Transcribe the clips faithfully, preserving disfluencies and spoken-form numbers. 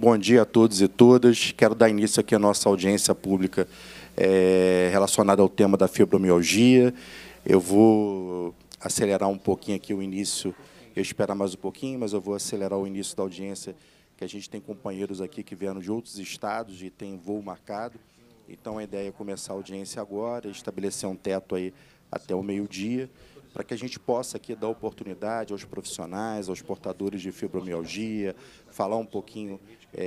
Bom dia a todos e todas. Quero dar início aqui à nossa audiência pública é, relacionada ao tema da fibromialgia. Eu vou acelerar um pouquinho aqui o início, eu espero mais um pouquinho, mas eu vou acelerar o início da audiência, que a gente tem companheiros aqui que vieram de outros estados e tem voo marcado. Então, a ideia é começar a audiência agora, estabelecer um teto aí até o meio-dia, para que a gente possa aqui dar oportunidade aos profissionais, aos portadores de fibromialgia, falar um pouquinho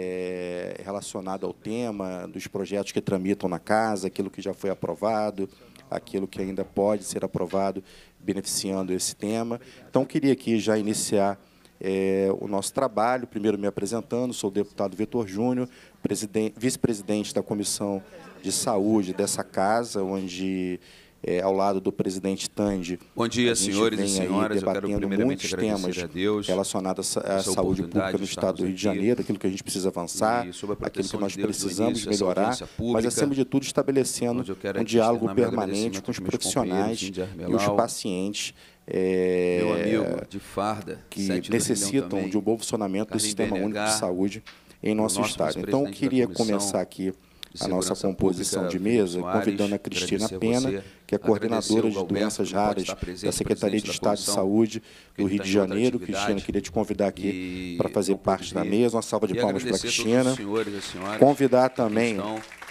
é, relacionado ao tema, dos projetos que tramitam na casa, aquilo que já foi aprovado, aquilo que ainda pode ser aprovado, beneficiando esse tema. Então, queria aqui já iniciar é, o nosso trabalho, primeiro me apresentando, sou o deputado Vitor Júnior, vice-presidente da Comissão de Saúde dessa casa, onde... É, ao lado do presidente Tandy. Bom dia, senhores e senhoras. Eu quero primeiramente agradecer a Deus relacionados à saúde pública no estado do Rio de Janeiro, aquilo que a gente precisa avançar, aquilo que nós precisamos melhorar, mas, acima de tudo, estabelecendo um diálogo permanente com os profissionais e os pacientes é, meu amigo de farda, que necessitam de um bom funcionamento do Sistema Único de Saúde em nosso estado. Então, eu queria começar aqui a nossa composição de mesa, convidando a Cristina Pena, que é coordenadora de doenças raras da Secretaria de Estado de Saúde do Rio de Janeiro. Cristina, queria te convidar aqui para fazer parte da mesa. Uma salva de palmas para a Cristina. Convidar também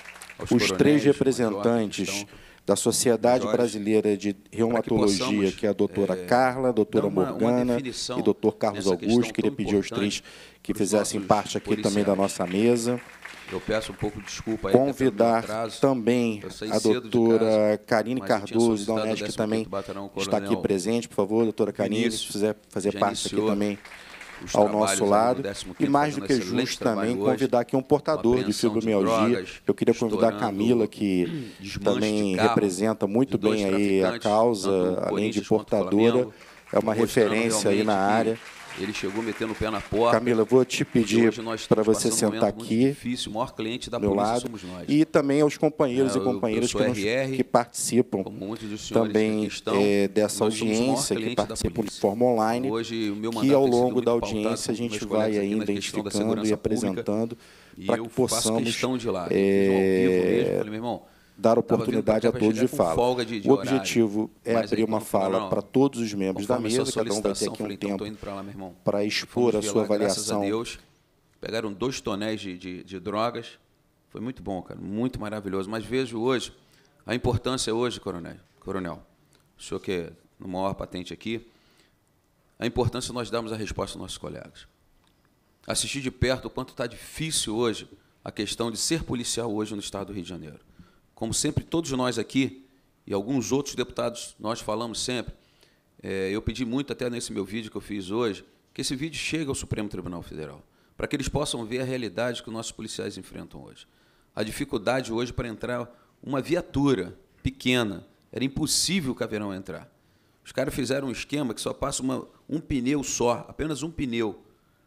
os três representantes da Sociedade Brasileira de Reumatologia, que é a doutora Carla, a doutora Morgana e doutor Carlos Augusto. Queria pedir aos três que fizessem parte aqui também da nossa mesa. Eu peço um pouco de desculpa aí. Convidar também a doutora Karine Cardoso, da Unesp, que também está aqui presente. Por favor, doutora Karine, se quiser fazer parte aqui também ao nosso lado. E, mais do que justo, também convidar aqui um portador de fibromialgia. Eu queria convidar a Camila, que também representa muito bem aí a causa, além de portadora, é uma referência aí na área. Ele chegou metendo o pé na porta. Camila, eu vou te pedir para você sentar um aqui, difícil, o maior cliente da meu polícia lado, somos nós. E também aos companheiros é, e companheiras que, nos, R R, que participam também estão, é, dessa audiência, que participam de forma online, hoje, o meu que ao longo da audiência a gente vai ainda identificando e apresentando para que possamos de lá. É, falei, meu irmão, dar oportunidade a todos de fala. De, de o objetivo é Mas abrir uma fala para todos os membros da mesa, cada um vai ter aqui um falei, tempo então para expor a sua lá, avaliação. A Deus, pegaram dois tonéis de, de, de drogas, foi muito bom, cara, muito maravilhoso. Mas vejo hoje a importância hoje, coronel, coronel, o senhor que é no maior patente aqui, a importância de nós darmos a resposta aos nossos colegas. Assistir de perto o quanto está difícil hoje a questão de ser policial hoje no estado do Rio de Janeiro. Como sempre, todos nós aqui, e alguns outros deputados, nós falamos sempre, é, eu pedi muito até nesse meu vídeo que eu fiz hoje, que esse vídeo chegue ao Supremo Tribunal Federal, para que eles possam ver a realidade que os nossos policiais enfrentam hoje. A dificuldade hoje para entrar uma viatura pequena, era impossível o caveirão entrar. Os caras fizeram um esquema que só passa uma, um pneu só, apenas um pneu,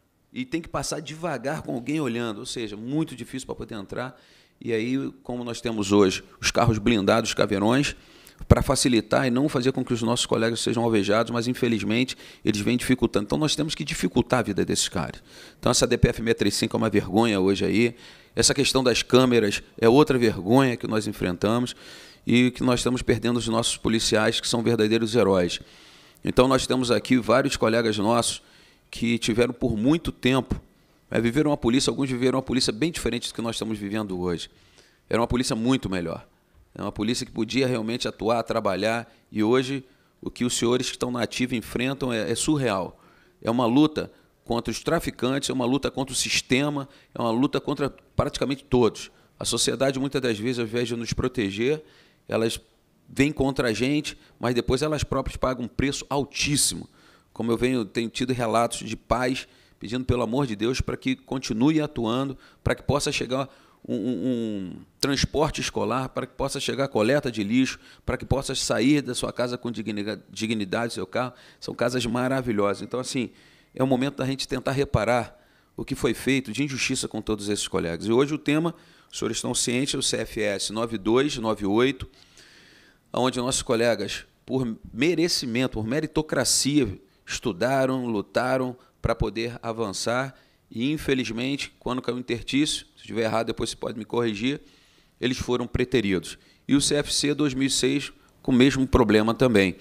e tem que passar devagar com alguém olhando, ou seja, muito difícil para poder entrar. E aí, como nós temos hoje os carros blindados, os caveirões, para facilitar e não fazer com que os nossos colegas sejam alvejados, mas, infelizmente, eles vêm dificultando. Então, nós temos que dificultar a vida desses caras. Então, essa D P F seiscentos e trinta e cinco é uma vergonha hoje aí. Essa questão das câmeras é outra vergonha que nós enfrentamos e que nós estamos perdendo os nossos policiais, que são verdadeiros heróis. Então, nós temos aqui vários colegas nossos que tiveram por muito tempo É, viveram uma polícia, alguns viveram uma polícia bem diferente do que nós estamos vivendo hoje. Era uma polícia muito melhor. É uma polícia que podia realmente atuar, trabalhar, e hoje o que os senhores que estão na ativa enfrentam é, é surreal. É uma luta contra os traficantes, é uma luta contra o sistema, é uma luta contra praticamente todos. A sociedade, muitas das vezes, ao invés de nos proteger, elas vêm contra a gente, mas depois elas próprias pagam um preço altíssimo. Como eu venho, tenho tido relatos de pais pedindo, pelo amor de Deus, para que continue atuando, para que possa chegar um, um, um transporte escolar, para que possa chegar a coleta de lixo, para que possa sair da sua casa com dignidade, dignidade seu carro. São casas maravilhosas. Então, assim, é o momento da gente tentar reparar o que foi feito de injustiça com todos esses colegas. E hoje o tema, os senhores estão cientes, é o C F S nove dois nove oito, onde nossos colegas, por merecimento, por meritocracia, estudaram, lutaram para poder avançar e, infelizmente, quando caiu o interstício, se estiver errado, depois você pode me corrigir, eles foram preteridos. E o C F C dois mil e seis com o mesmo problema também.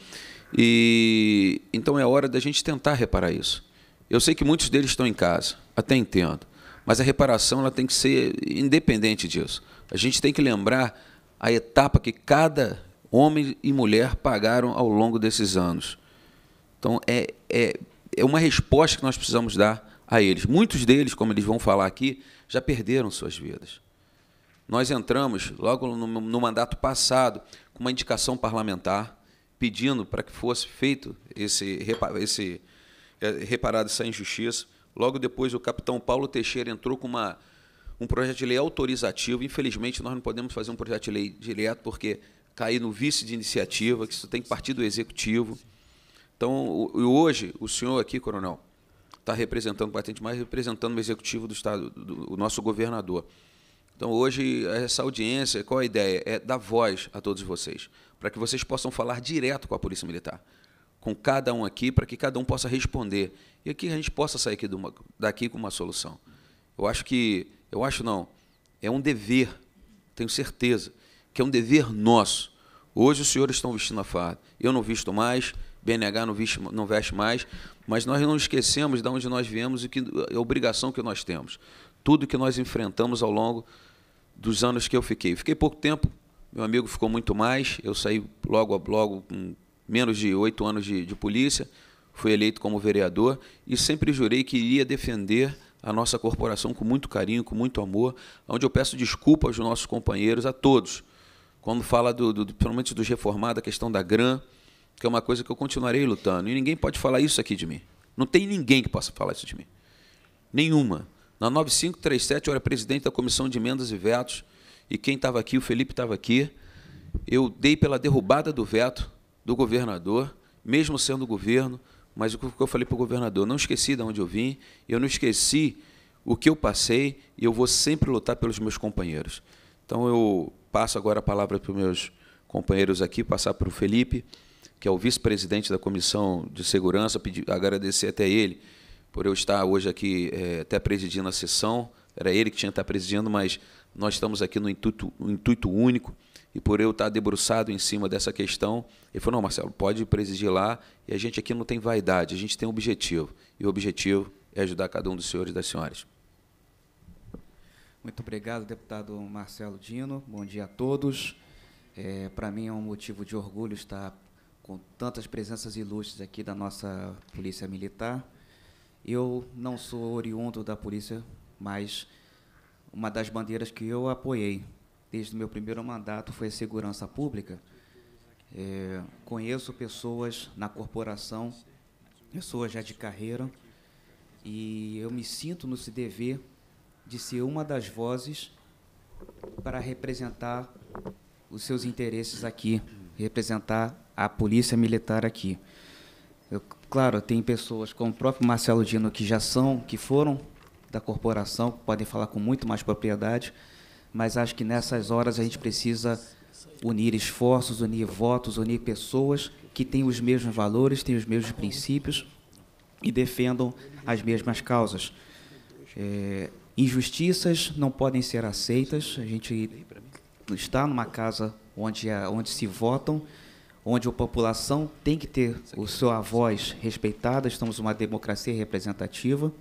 E, então é hora da gente tentar reparar isso. Eu sei que muitos deles estão em casa, até entendo, mas a reparação ela tem que ser independente disso. A gente tem que lembrar a etapa que cada homem e mulher pagaram ao longo desses anos. Então, é, é, é uma resposta que nós precisamos dar a eles. Muitos deles, como eles vão falar aqui, já perderam suas vidas. Nós entramos, logo no, no mandato passado, com uma indicação parlamentar, pedindo para que fosse feito esse, esse reparado essa injustiça. Logo depois, o capitão Paulo Teixeira entrou com uma, um projeto de lei autorizativo. Infelizmente, nós não podemos fazer um projeto de lei direto, porque cair no vice de iniciativa, que isso tem que partir do executivo. Então, hoje, o senhor aqui, coronel, está representando, patente mais representando o executivo do Estado, do, o nosso governador. Então, hoje, essa audiência, qual a ideia? É dar voz a todos vocês, para que vocês possam falar direto com a Polícia Militar, com cada um aqui, para que cada um possa responder. E aqui a gente possa sair aqui de uma, daqui com uma solução. Eu acho que, eu acho não, é um dever, tenho certeza, que é um dever nosso. Hoje os senhores estão vestindo a farda, eu não visto mais, B N H não veste, não veste mais, mas nós não esquecemos de onde nós viemos e que, a obrigação que nós temos. Tudo que nós enfrentamos ao longo dos anos que eu fiquei. Fiquei pouco tempo, meu amigo ficou muito mais, eu saí logo a logo com menos de oito anos de, de polícia, fui eleito como vereador e sempre jurei que iria defender a nossa corporação com muito carinho, com muito amor, onde eu peço desculpa aos nossos companheiros, a todos, quando fala, do, do, principalmente dos reformados, a questão da GRAM, que é uma coisa que eu continuarei lutando, e ninguém pode falar isso aqui de mim. Não tem ninguém que possa falar isso de mim. Nenhuma. Na nove cinco três sete, eu era presidente da Comissão de Emendas e Vetos, e quem estava aqui, o Felipe estava aqui, eu dei pela derrubada do veto do governador, mesmo sendo governo, mas o que eu falei para o governador, não esqueci de onde eu vim, eu não esqueci o que eu passei, e eu vou sempre lutar pelos meus companheiros. Então, eu passo agora a palavra para os meus companheiros aqui, passar para o Felipe, que é o vice-presidente da Comissão de Segurança, pedir, agradecer até ele por eu estar hoje aqui é, até presidindo a sessão, era ele que tinha que estar presidindo, mas nós estamos aqui no intuito, no intuito único, e por eu estar debruçado em cima dessa questão, ele falou, não, Marcelo, pode presidir lá, e a gente aqui não tem vaidade, a gente tem um objetivo, e o objetivo é ajudar cada um dos senhores e das senhoras. Muito obrigado, deputado Marcelo Dino, bom dia a todos. É, para mim é um motivo de orgulho estar com tantas presenças ilustres aqui da nossa Polícia Militar. Eu não sou oriundo da Polícia, mas uma das bandeiras que eu apoiei desde o meu primeiro mandato foi a segurança pública. É, conheço pessoas na corporação, pessoas já de carreira, e eu me sinto no se dever de ser uma das vozes para representar os seus interesses aqui, representar a Polícia Militar aqui. Eu, claro, tem pessoas como o próprio Marcelo Dino que já são, que foram da corporação, que podem falar com muito mais propriedade, mas acho que nessas horas a gente precisa unir esforços, unir votos, unir pessoas que têm os mesmos valores, têm os mesmos princípios e defendam as mesmas causas. É, injustiças não podem ser aceitas, a gente está numa casa onde, onde se votam, onde a população tem que ter a sua voz respeitada, estamos numa democracia representativa,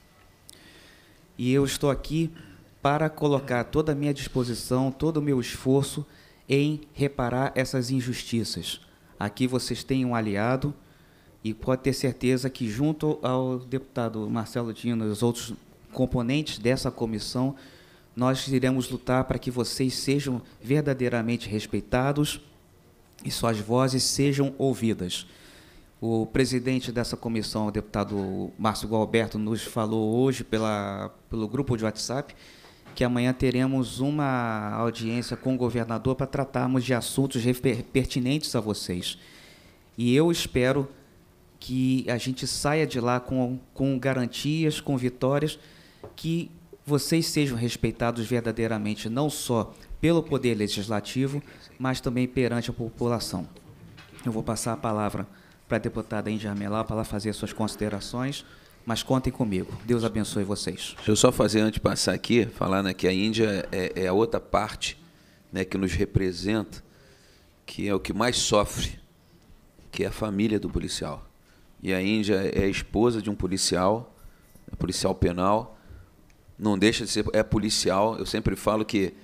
e eu estou aqui para colocar toda a minha disposição, todo o meu esforço em reparar essas injustiças. Aqui vocês têm um aliado, e pode ter certeza que, junto ao deputado Marcelo Dino e os outros componentes dessa comissão, nós iremos lutar para que vocês sejam verdadeiramente respeitados e suas vozes sejam ouvidas. O presidente dessa comissão, o deputado Márcio Gualberto, nos falou hoje pela, pelo grupo de WhatsApp que amanhã teremos uma audiência com o governador para tratarmos de assuntos pertinentes a vocês. E eu espero que a gente saia de lá com, com garantias, com vitórias, que vocês sejam respeitados verdadeiramente, não só pelo Poder Legislativo, mas também perante a população. Eu vou passar a palavra para a deputada Índia Armelau para ela fazer suas considerações mas contem comigo. Deus abençoe vocês. Deixa eu só fazer, antes de passar aqui, falar, né, que a Índia é, é a outra parte, né, que nos representa, que é o que mais sofre, que é a família do policial. E a Índia é a esposa de um policial, é policial penal, não deixa de ser, é policial. Eu sempre falo que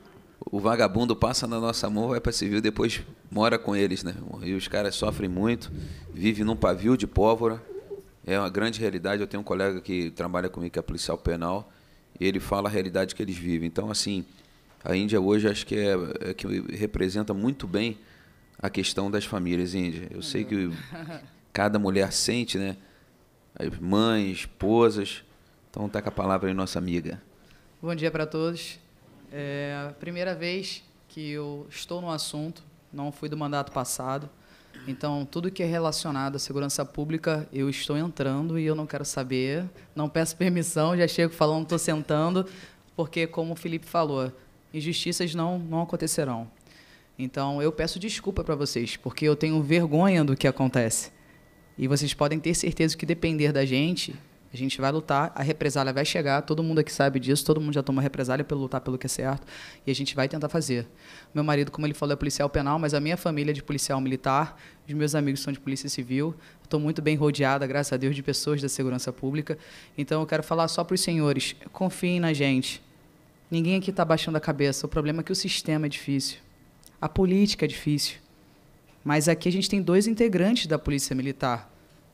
o vagabundo passa na nossa mão, vai para civil, depois mora com eles, né? E os caras sofrem muito, vivem num pavio de pólvora. É uma grande realidade. Eu tenho um colega que trabalha comigo, que é policial penal, e ele fala a realidade que eles vivem. Então, assim, a Índia hoje acho que, é, é que representa muito bem a questão das famílias, Índia. Eu sei que cada mulher sente, né? As mães, esposas. Então, está com a palavra aí, nossa amiga. Bom dia para todos. É a primeira vez que eu estou no assunto, não fui do mandato passado. Então, tudo que é relacionado à segurança pública, eu estou entrando e eu não quero saber, não peço permissão, já chego falando, estou sentando, porque, como o Felipe falou, injustiças não, não acontecerão. Então, eu peço desculpa para vocês, porque eu tenho vergonha do que acontece. E vocês podem ter certeza que, depender da gente, a gente vai lutar, a represália vai chegar, todo mundo aqui sabe disso, todo mundo já toma represália pelo lutar pelo que é certo, e a gente vai tentar fazer. Meu marido, como ele falou, é policial penal, mas a minha família é de policial militar, os meus amigos são de polícia civil, estou muito bem rodeada, graças a Deus, de pessoas da segurança pública. Então, eu quero falar só para os senhores, confiem na gente. Ninguém aqui está baixando a cabeça, o problema é que o sistema é difícil, a política é difícil, mas aqui a gente tem dois integrantes da Polícia Militar.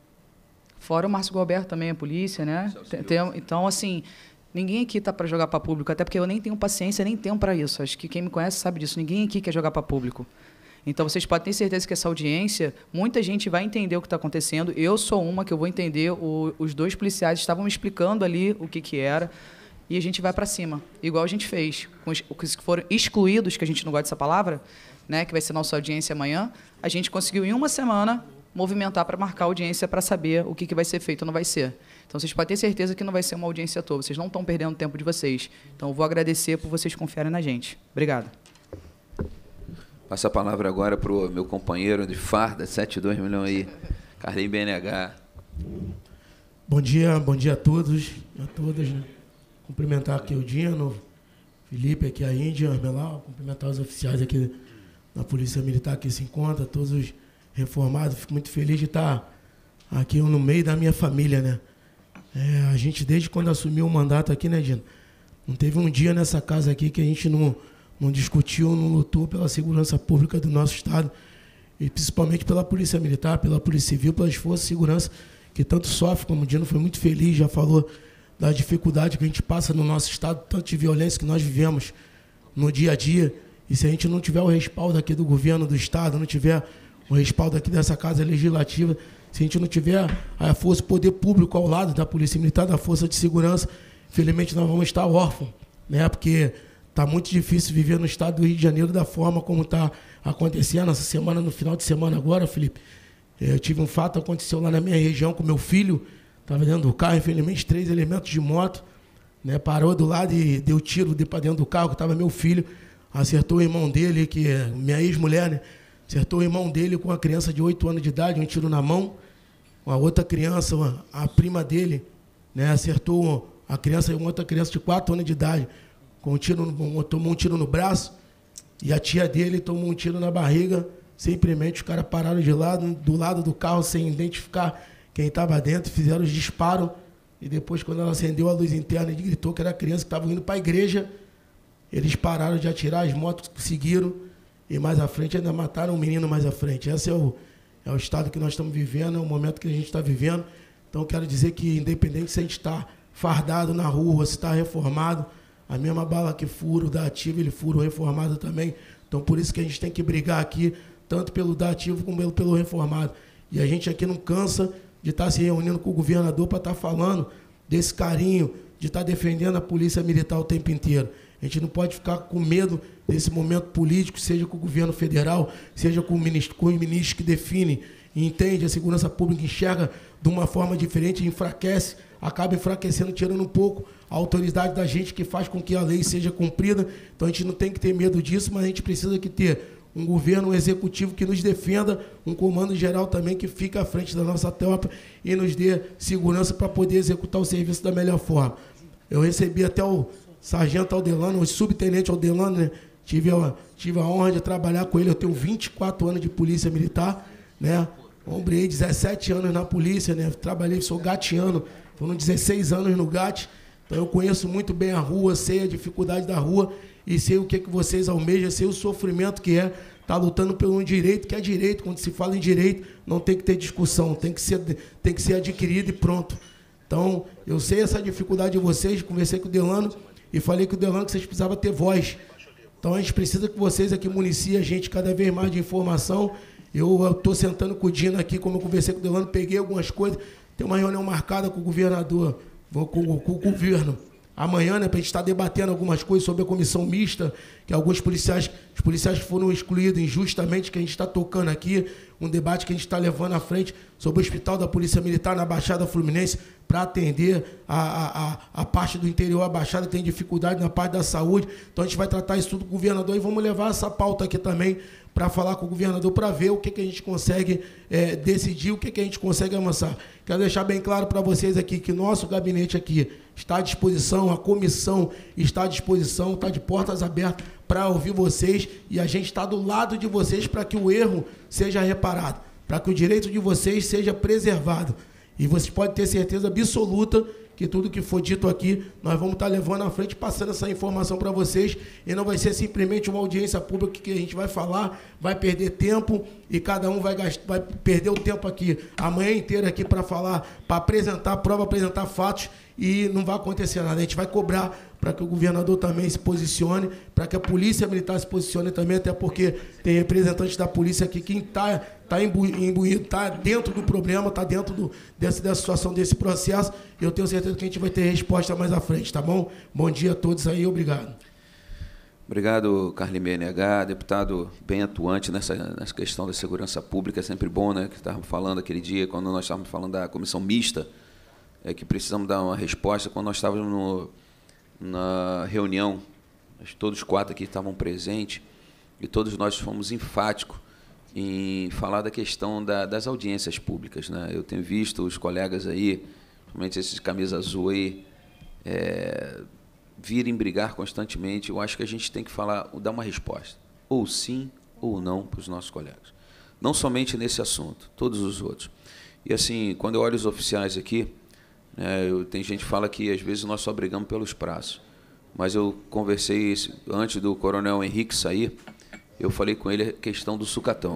Fora o Márcio Galberto também é polícia, né? Tem, então, assim, ninguém aqui está para jogar para público, até porque eu nem tenho paciência, nem tempo para isso. Acho que quem me conhece sabe disso. Ninguém aqui quer jogar para público. Então, vocês podem ter certeza que essa audiência, muita gente vai entender o que está acontecendo. Eu sou uma que eu vou entender. O, os dois policiais estavam me explicando ali o que, que era. E a gente vai para cima, igual a gente fez. Com os, os que foram excluídos, que a gente não gosta dessa palavra, né, que vai ser nossa audiência amanhã, a gente conseguiu, em uma semana, movimentar para marcar a audiência para saber o que, que vai ser feito ou não vai ser. Então, vocês podem ter certeza que não vai ser uma audiência à toa. Vocês não estão perdendo o tempo de vocês. Então, eu vou agradecer por vocês confiarem na gente. Obrigado. Passa a palavra agora para o meu companheiro de farda, sete dois milhões aí, Carlinhos B N H. Bom dia, bom dia a todos e a todas, né? Cumprimentar aqui o Dino, Felipe, aqui a Índia, Armelau, cumprimentar os oficiais aqui da Polícia Militar que se encontra, todos os reformado, fico muito feliz de estar aqui no meio da minha família, né? É, a gente, desde quando assumiu o mandato aqui, né, Dino? Não teve um dia nessa casa aqui que a gente não, não discutiu, não lutou pela segurança pública do nosso Estado, e principalmente pela Polícia Militar, pela Polícia Civil, pelas forças de segurança, que tanto sofre, como o Dino foi muito feliz, já falou da dificuldade que a gente passa no nosso Estado, tanto de violência que nós vivemos no dia a dia, e se a gente não tiver o respaldo aqui do governo do Estado, não tiver o respaldo aqui dessa Casa Legislativa, se a gente não tiver a força, o poder público ao lado da Polícia Militar, da Força de Segurança, infelizmente nós vamos estar órfãos, né? Porque está muito difícil viver no estado do Rio de Janeiro da forma como está acontecendo. Essa semana, no final de semana agora, Felipe, eu tive um fato, aconteceu lá na minha região com meu filho, estava dentro do carro, infelizmente, três elementos de moto, né? Parou do lado e deu tiro para dentro do carro, que estava meu filho, acertou o irmão dele, que é minha ex-mulher, né? Acertou o irmão dele com uma criança de oito anos de idade, um tiro na mão. Uma outra criança, a prima dele, né, acertou a criança e uma outra criança de quatro anos de idade, com um tiro no, tomou um tiro no braço, e a tia dele tomou um tiro na barriga. Simplesmente os caras pararam de lado, do lado do carro sem identificar quem estava dentro, fizeram os disparos, e depois, quando ela acendeu a luz interna e gritou que era a criança que estava indo para a igreja, eles pararam de atirar, as motos seguiram, e mais à frente ainda mataram um menino mais à frente. Esse é o, é o estado que nós estamos vivendo, é o momento que a gente está vivendo. Então, quero dizer que, independente se a gente está fardado na rua, se está reformado, a mesma bala que furo da ativa, ele fura o reformado também. Então, por isso que a gente tem que brigar aqui, tanto pelo da ativo como pelo, pelo reformado. E a gente aqui não cansa de estar se reunindo com o governador para estar falando desse carinho, de estar defendendo a Polícia Militar o tempo inteiro. A gente não pode ficar com medo desse momento político, seja com o governo federal, seja com o ministro, com o ministro que define e entende a segurança pública, enxerga de uma forma diferente, enfraquece, acaba enfraquecendo, tirando um pouco a autoridade da gente, que faz com que a lei seja cumprida. Então, a gente não tem que ter medo disso, mas a gente precisa que ter um governo, um executivo que nos defenda, um comando geral também que fica à frente da nossa tropa e nos dê segurança para poder executar o serviço da melhor forma. Eu recebi até o sargento Aldelano, o subtenente Aldelano, né? Tive a, tive a honra de trabalhar com ele. Eu tenho vinte e quatro anos de polícia militar, né? Ombrei dezessete anos na polícia, né? Trabalhei, sou gatiano, foram dezesseis anos no G A T. Então eu conheço muito bem a rua, sei a dificuldade da rua e sei o que, que vocês almejam, sei o sofrimento que é estar lutando pelo direito, que é direito. Quando se fala em direito, não tem que ter discussão, tem que ser, tem que ser adquirido e pronto. Então, eu sei essa dificuldade de vocês, conversei com o Delano e falei com o Delano que vocês precisavam ter voz. Então, a gente precisa que vocês aqui municiem a gente cada vez mais de informação. Eu estou sentando com o Dino aqui, como eu conversei com o Delano, peguei algumas coisas. Tem uma reunião marcada com o governador, com, com, com o governo. Amanhã, né, para a gente estar debatendo algumas coisas sobre a comissão mista, que alguns policiais, os policiais foram excluídos injustamente, que a gente está tocando aqui, um debate que a gente está levando à frente sobre o Hospital da Polícia Militar na Baixada Fluminense, para atender a, a, a parte do interior, a Baixada tem dificuldade na parte da saúde. Então, a gente vai tratar isso tudo com o governador e vamos levar essa pauta aqui também para falar com o governador, para ver o que, que a gente consegue é, decidir, o que, que a gente consegue avançar. Quero deixar bem claro para vocês aqui que nosso gabinete aqui está à disposição, a comissão está à disposição, está de portas abertas para ouvir vocês e a gente está do lado de vocês para que o erro seja reparado, para que o direito de vocês seja preservado. E vocês podem ter certeza absoluta que tudo que for dito aqui, nós vamos estar levando à frente, passando essa informação para vocês, e não vai ser simplesmente uma audiência pública que a gente vai falar, vai perder tempo, e cada um vai, gastar, vai perder o tempo aqui, a manhã inteira aqui para falar, para apresentar prova, apresentar fatos, e não vai acontecer nada. A gente vai cobrar para que o governador também se posicione, para que a Polícia Militar se posicione também, até porque tem representantes da polícia aqui que está tá imbuído, está dentro do problema, está dentro do, dessa, dessa situação, desse processo, e eu tenho certeza que a gente vai ter resposta mais à frente, tá bom? Bom dia a todos aí, obrigado. Obrigado, Carlinhos B N H, deputado bem atuante nessa, nessa questão da segurança pública, é sempre bom, né, que estávamos falando aquele dia, quando nós estávamos falando da comissão mista, é que precisamos dar uma resposta, quando nós estávamos no, na reunião, todos os quatro aqui estavam presentes, e todos nós fomos enfáticos em falar da questão da, das audiências públicas, né? Eu tenho visto os colegas aí, principalmente esses de camisa azul aí, é, virem brigar constantemente. Eu acho que a gente tem que falar, dar uma resposta, ou sim ou não, para os nossos colegas. Não somente nesse assunto, todos os outros. E assim, quando eu olho os oficiais aqui, né, eu, tem gente que fala que às vezes nós só brigamos pelos prazos. Mas eu conversei antes do coronel Henrique sair, eu falei com ele a questão do sucatão,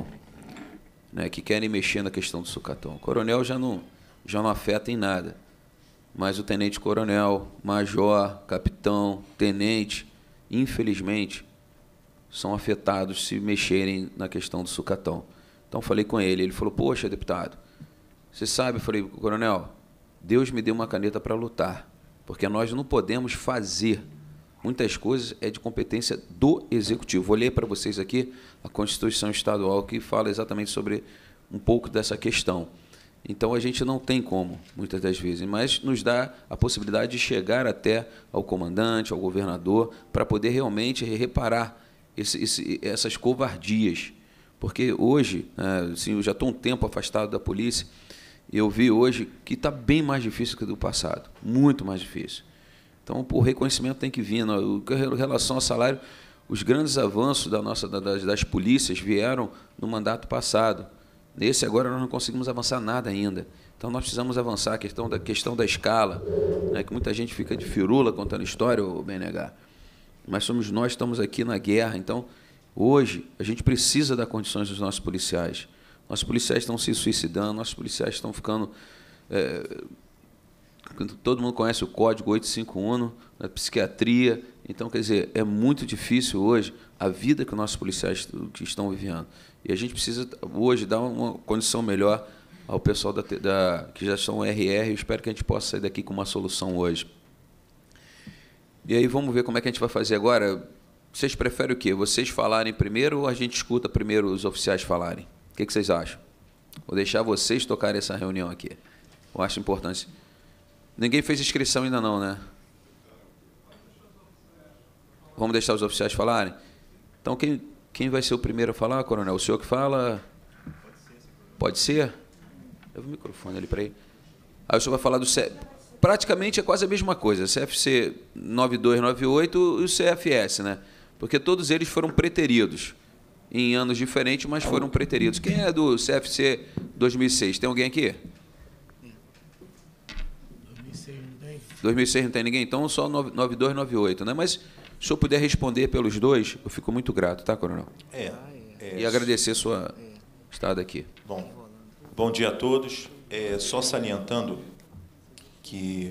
né, que querem mexer na questão do sucatão. O coronel já não, já não afeta em nada, mas o tenente-coronel, major, capitão, tenente, infelizmente, são afetados se mexerem na questão do sucatão. Então, falei com ele, ele falou, poxa, deputado, você sabe, eu falei, coronel, Deus me deu uma caneta para lutar, porque nós não podemos fazer muitas coisas, é de competência do Executivo. Vou ler para vocês aqui a Constituição Estadual, que fala exatamente sobre um pouco dessa questão. Então, a gente não tem como, muitas das vezes, mas nos dá a possibilidade de chegar até ao comandante, ao governador, para poder realmente reparar esse, esse, essas covardias. Porque hoje, assim, eu já estou um tempo afastado da polícia, e eu vi hoje que está bem mais difícil que do passado, muito mais difícil. Então, o reconhecimento tem que vir. Em relação ao salário, os grandes avanços da nossa, das, das polícias vieram no mandato passado. Nesse, agora, nós não conseguimos avançar nada ainda. Então, nós precisamos avançar a questão da, questão da escala, né, que muita gente fica de firula contando história, o B N H. Mas somos nós que estamos aqui na guerra. Então, hoje, a gente precisa dar condições dos nossos policiais. Nossos policiais estão se suicidando, nossos policiais estão ficando... É, todo mundo conhece o código oitocentos e cinquenta e um, na psiquiatria. Então, quer dizer, é muito difícil hoje a vida que os nossos policiais que estão vivendo. E a gente precisa, hoje, dar uma condição melhor ao pessoal da, da, que já são R R. Eu espero que a gente possa sair daqui com uma solução hoje. E aí, vamos ver como é que a gente vai fazer agora. Vocês preferem o quê? Vocês falarem primeiro ou a gente escuta primeiro os oficiais falarem? O que, que vocês acham? Vou deixar vocês tocarem essa reunião aqui. Eu acho importante. Ninguém fez inscrição ainda não, né? Vamos deixar os oficiais falarem? Então, quem, Quem vai ser o primeiro a falar, coronel? O senhor que fala? Pode ser? Leva o microfone ali para aí. Aí o senhor vai falar do C F... Praticamente é quase a mesma coisa, C F C nove dois nove oito e o C F S, né? Porque todos eles foram preteridos, em anos diferentes, mas foram preteridos. Quem é do C F C dois mil e seis? Tem alguém aqui? dois mil e seis não tem? dois mil e seis não tem ninguém? Então, só nove dois nove oito, né? Mas, se o senhor puder responder pelos dois, eu fico muito grato, tá, coronel? É. é e agradecer a sua estada aqui. Bom, bom dia a todos. É, só salientando que...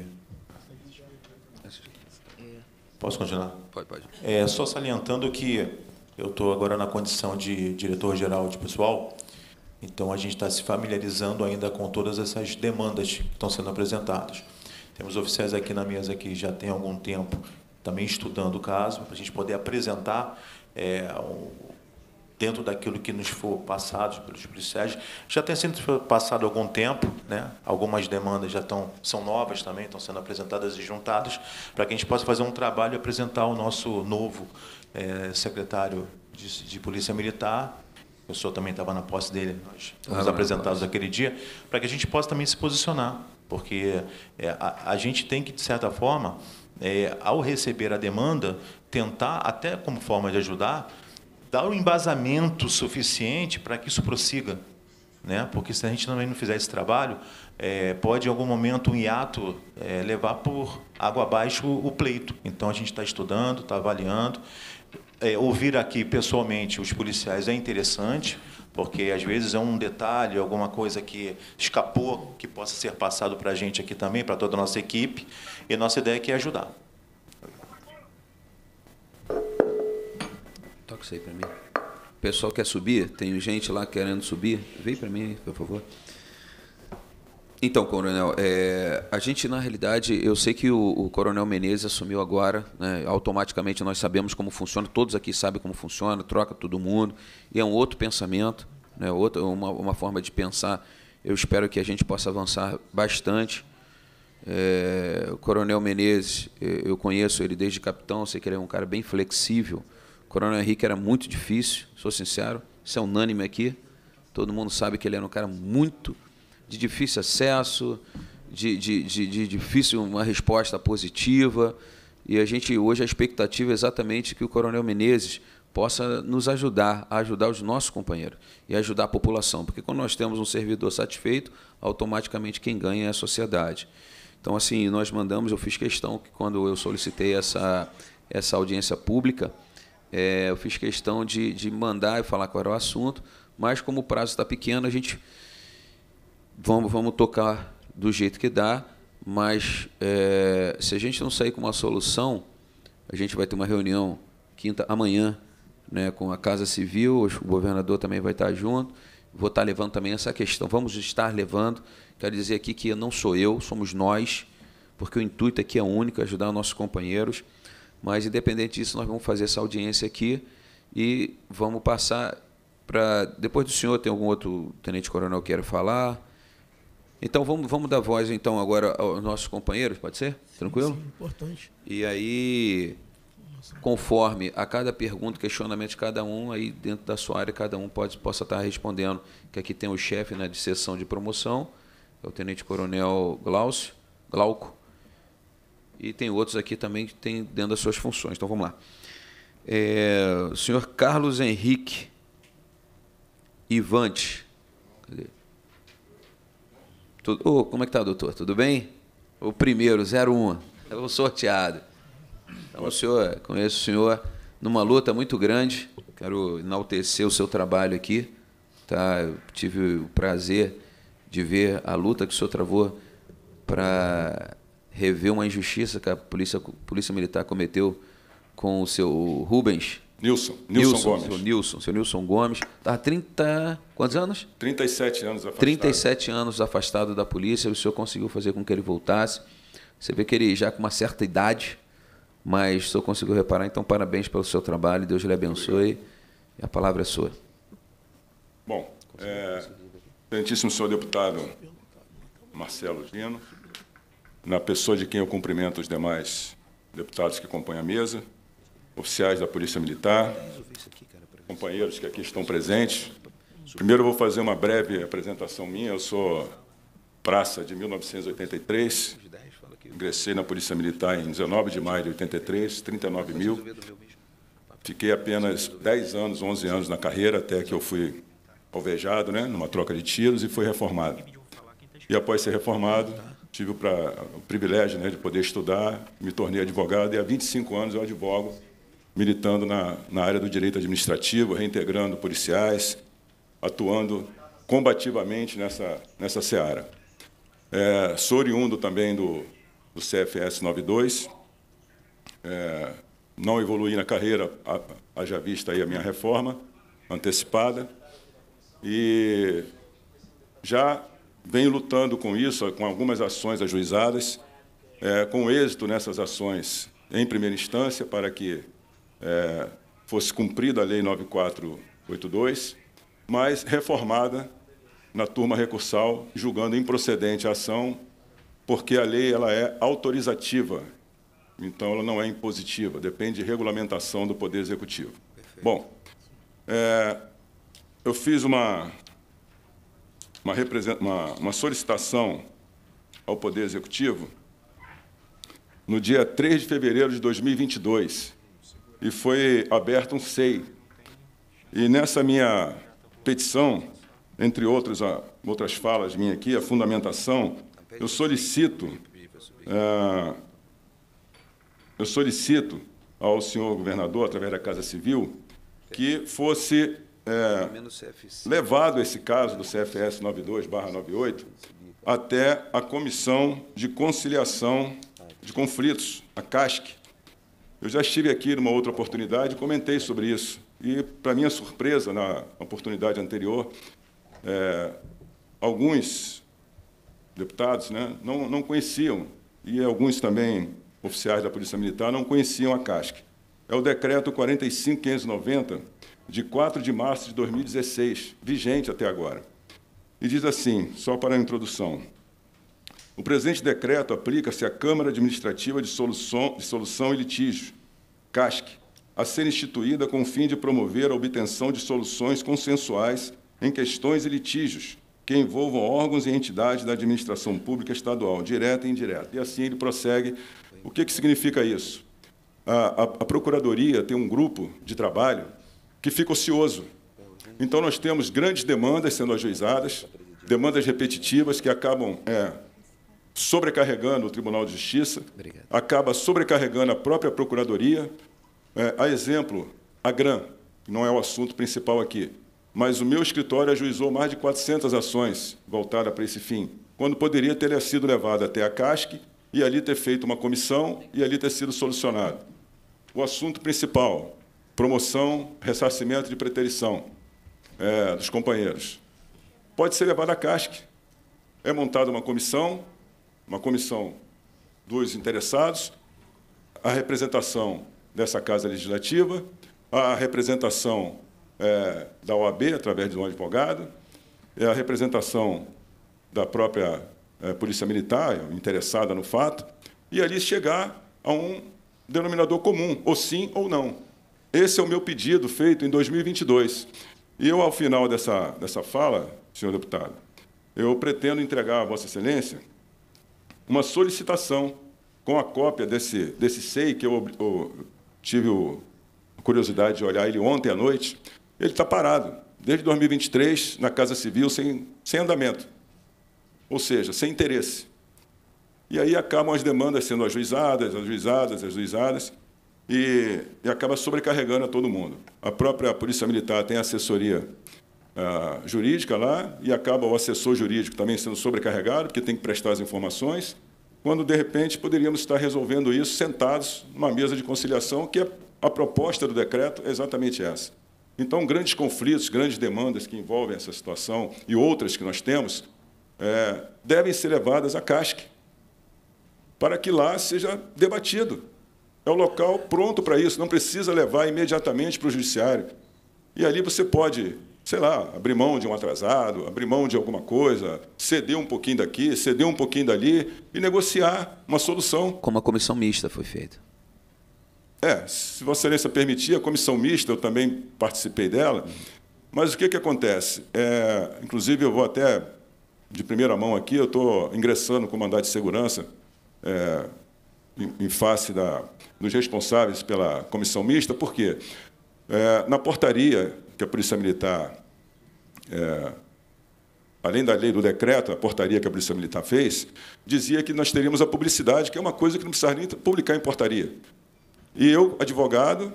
Posso continuar? Pode, pode. É, só salientando que eu estou agora na condição de diretor-geral de pessoal, então a gente está se familiarizando ainda com todas essas demandas que estão sendo apresentadas. Temos oficiais aqui na mesa que já tem algum tempo também estudando o caso, para a gente poder apresentar é, um, dentro daquilo que nos for passado pelos policiais. Já tem sido passado algum tempo, né? Algumas demandas já estão, são novas também, estão sendo apresentadas e juntadas, para que a gente possa fazer um trabalho e apresentar o nosso novo é, secretário de, de Polícia Militar. O senhor também estava na posse dele, nós fomos ah, apresentados naquele dia, para que a gente possa também se posicionar, porque é, a, a gente tem que, de certa forma, é, ao receber a demanda, tentar, até como forma de ajudar, dar um embasamento suficiente para que isso prossiga, né? Porque se a gente também não fizer esse trabalho, é, pode em algum momento um hiato é, levar por água abaixo o, o pleito. Então a gente está estudando, está avaliando. É, ouvir aqui pessoalmente os policiais é interessante, porque às vezes é um detalhe, alguma coisa que escapou, que possa ser passado para a gente aqui também, para toda a nossa equipe, e a nossa ideia aqui é ajudar. Toca isso aí para mim. O pessoal quer subir? Tem gente lá querendo subir? Vem para mim, por favor. Então, coronel, é, a gente, na realidade, eu sei que o, o coronel Menezes assumiu agora, né, automaticamente nós sabemos como funciona, todos aqui sabem como funciona, troca todo mundo, e é um outro pensamento, né, outra, uma, uma forma de pensar. Eu espero que a gente possa avançar bastante. É, o coronel Menezes, eu conheço ele desde capitão, sei que ele é um cara bem flexível. O coronel Henrique era muito difícil, sou sincero, isso é unânime aqui, todo mundo sabe que ele era um cara muito de difícil acesso, de, de, de, de difícil uma resposta positiva, e a gente hoje a expectativa é exatamente que o coronel Menezes possa nos ajudar, a ajudar os nossos companheiros e ajudar a população, porque quando nós temos um servidor satisfeito, automaticamente quem ganha é a sociedade. Então, assim, nós mandamos, eu fiz questão que quando eu solicitei essa, essa audiência pública, é, eu fiz questão de, de mandar e falar qual era o assunto, mas como o prazo está pequeno, a gente... Vamos, vamos tocar do jeito que dá, mas é, se a gente não sair com uma solução, a gente vai ter uma reunião quinta, amanhã, né, com a Casa Civil, o governador também vai estar junto, vou estar levando também essa questão, vamos estar levando, quero dizer aqui que não sou eu, somos nós, porque o intuito aqui é único, ajudar os nossos companheiros, mas independente disso, nós vamos fazer essa audiência aqui e vamos passar para... Depois do senhor, tem algum outro tenente-coronel que queira falar? Então, vamos, vamos dar voz, então, agora aos nossos companheiros, pode ser? Tranquilo? Sim, importante. E aí, conforme a cada pergunta, questionamento de cada um, aí dentro da sua área, cada um pode, possa estar respondendo, que aqui tem o chefe, né, de seção de promoção, é o tenente-coronel Glaucio, Glauco, e tem outros aqui também que tem dentro das suas funções. Então, vamos lá. É, o senhor Carlos Henrique Ivante. Cadê? Tudo, oh, como é que está, doutor? Tudo bem? O primeiro, zero um, é o sorteado. Então, o senhor, conheço o senhor numa luta muito grande, quero enaltecer o seu trabalho aqui. Tá? Eu tive o prazer de ver a luta que o senhor travou para rever uma injustiça que a Polícia, Polícia Militar cometeu com o seu Rubens. Nilson, Nilson, Nilson Gomes. Seu Nilson, seu Nilson Gomes. Está trinta... Quantos anos? trinta e sete anos afastado. trinta e sete anos afastado da polícia, o senhor conseguiu fazer com que ele voltasse. Você vê que ele já com uma certa idade, mas o senhor conseguiu reparar. Então, parabéns pelo seu trabalho, Deus lhe abençoe. E a palavra é sua. Bom, é, excelentíssimo senhor deputado Marcelo Dino, na pessoa de quem eu cumprimento os demais deputados que compõem a mesa, oficiais da Polícia Militar, companheiros que aqui estão presentes. Primeiro, eu vou fazer uma breve apresentação minha. Eu sou praça de mil novecentos e oitenta e três, ingressei na Polícia Militar em dezenove de maio de oitenta e três, trinta e nove mil. Fiquei apenas dez anos, onze anos na carreira, até que eu fui alvejado, né, numa troca de tiros, e fui reformado. E, após ser reformado, tive o, pra, o privilégio, né, de poder estudar, me tornei advogado, e há vinte e cinco anos eu advogo, militando na, na área do direito administrativo, reintegrando policiais, atuando combativamente nessa, nessa seara. É, sou oriundo também do, do C F S noventa e dois, é, não evoluí na carreira, haja vista aí a minha reforma antecipada, e já venho lutando com isso, com algumas ações ajuizadas, é, com êxito nessas ações em primeira instância, para que é, fosse cumprida a Lei nove mil quatrocentos e oitenta e dois, mas reformada na turma recursal, julgando improcedente a ação, porque a lei ela é autorizativa, então ela não é impositiva, depende de regulamentação do Poder Executivo. Perfeito. Bom, é, eu fiz uma, uma, uma, uma solicitação ao Poder Executivo no dia três de fevereiro de dois mil e vinte e dois, e foi aberto um S E I. E nessa minha petição, entre outras, outras falas minhas aqui, a fundamentação, eu solicito, é, eu solicito ao senhor governador, através da Casa Civil, que fosse é, levado esse caso do C F S noventa e dois barra noventa e oito até a Comissão de Conciliação de Conflitos, a C A S C. Eu já estive aqui numa outra oportunidade e comentei sobre isso. E, para minha surpresa, na oportunidade anterior, É, alguns deputados, né, não, não conheciam, e alguns também oficiais da Polícia Militar não conheciam a C A S C. É o decreto quarenta e cinco mil quinhentos e noventa, de quatro de março de dois mil e dezesseis, vigente até agora. E diz assim, só para a introdução: o presente decreto aplica-se à Câmara Administrativa de Solução, de Solução e Litígio, C A S C, a ser instituída com o fim de promover a obtenção de soluções consensuais em questões e litígios que envolvam órgãos e entidades da administração pública estadual, direta e indireta. E assim ele prossegue. O que, que significa isso? A, a, a Procuradoria tem um grupo de trabalho que fica ocioso. Então, nós temos grandes demandas sendo ajuizadas, demandas repetitivas que acabam é, sobrecarregando o Tribunal de Justiça, Obrigado. acaba sobrecarregando a própria Procuradoria. É, a exemplo, a GRAM, que não é o assunto principal aqui, mas o meu escritório ajuizou mais de quatrocentas ações voltadas para esse fim, quando poderia ter sido levado até a C A S C e ali ter feito uma comissão e ali ter sido solucionado. O assunto principal, promoção, ressarcimento de preterição é, dos companheiros, pode ser levado à C A S C. É montada uma comissão, uma comissão dos interessados, a representação dessa Casa Legislativa, a representação É, da O A B, através de um advogado, é a representação da própria é, Polícia Militar, interessada no fato, e ali chegar a um denominador comum, ou sim ou não. Esse é o meu pedido feito em dois mil e vinte e dois. E eu, ao final dessa, dessa fala, senhor deputado, eu pretendo entregar a Vossa Excelência uma solicitação com a cópia desse, desse S E I, que eu, eu tive o, a curiosidade de olhar ele ontem à noite. Ele está parado, desde dois mil e vinte e três, na Casa Civil, sem, sem andamento, ou seja, sem interesse. E aí acabam as demandas sendo ajuizadas, ajuizadas, ajuizadas, e, e acaba sobrecarregando a todo mundo. A própria Polícia Militar tem assessoria ah, jurídica lá, e acaba o assessor jurídico também sendo sobrecarregado, porque tem que prestar as informações, quando, de repente, poderíamos estar resolvendo isso sentados numa mesa de conciliação, que a, a proposta do decreto é exatamente essa. Então, grandes conflitos, grandes demandas que envolvem essa situação e outras que nós temos, é, devem ser levadas à C A S C, para que lá seja debatido. É o local pronto para isso, não precisa levar imediatamente para o judiciário. E ali você pode, sei lá, abrir mão de um atrasado, abrir mão de alguma coisa, ceder um pouquinho daqui, ceder um pouquinho dali e negociar uma solução. Como a comissão mista foi feita. É, se Vossa Excelência permitir, a comissão mista, eu também participei dela, mas o que, que acontece? É, inclusive, eu vou até, de primeira mão aqui, eu estou ingressando com mandado de segurança é, em, em face da, dos responsáveis pela comissão mista, por quê? É, na portaria que a Polícia Militar, é, além da lei do decreto, a portaria que a Polícia Militar fez, dizia que nós teríamos a publicidade, que é uma coisa que não precisava nem publicar em portaria. E eu, advogado,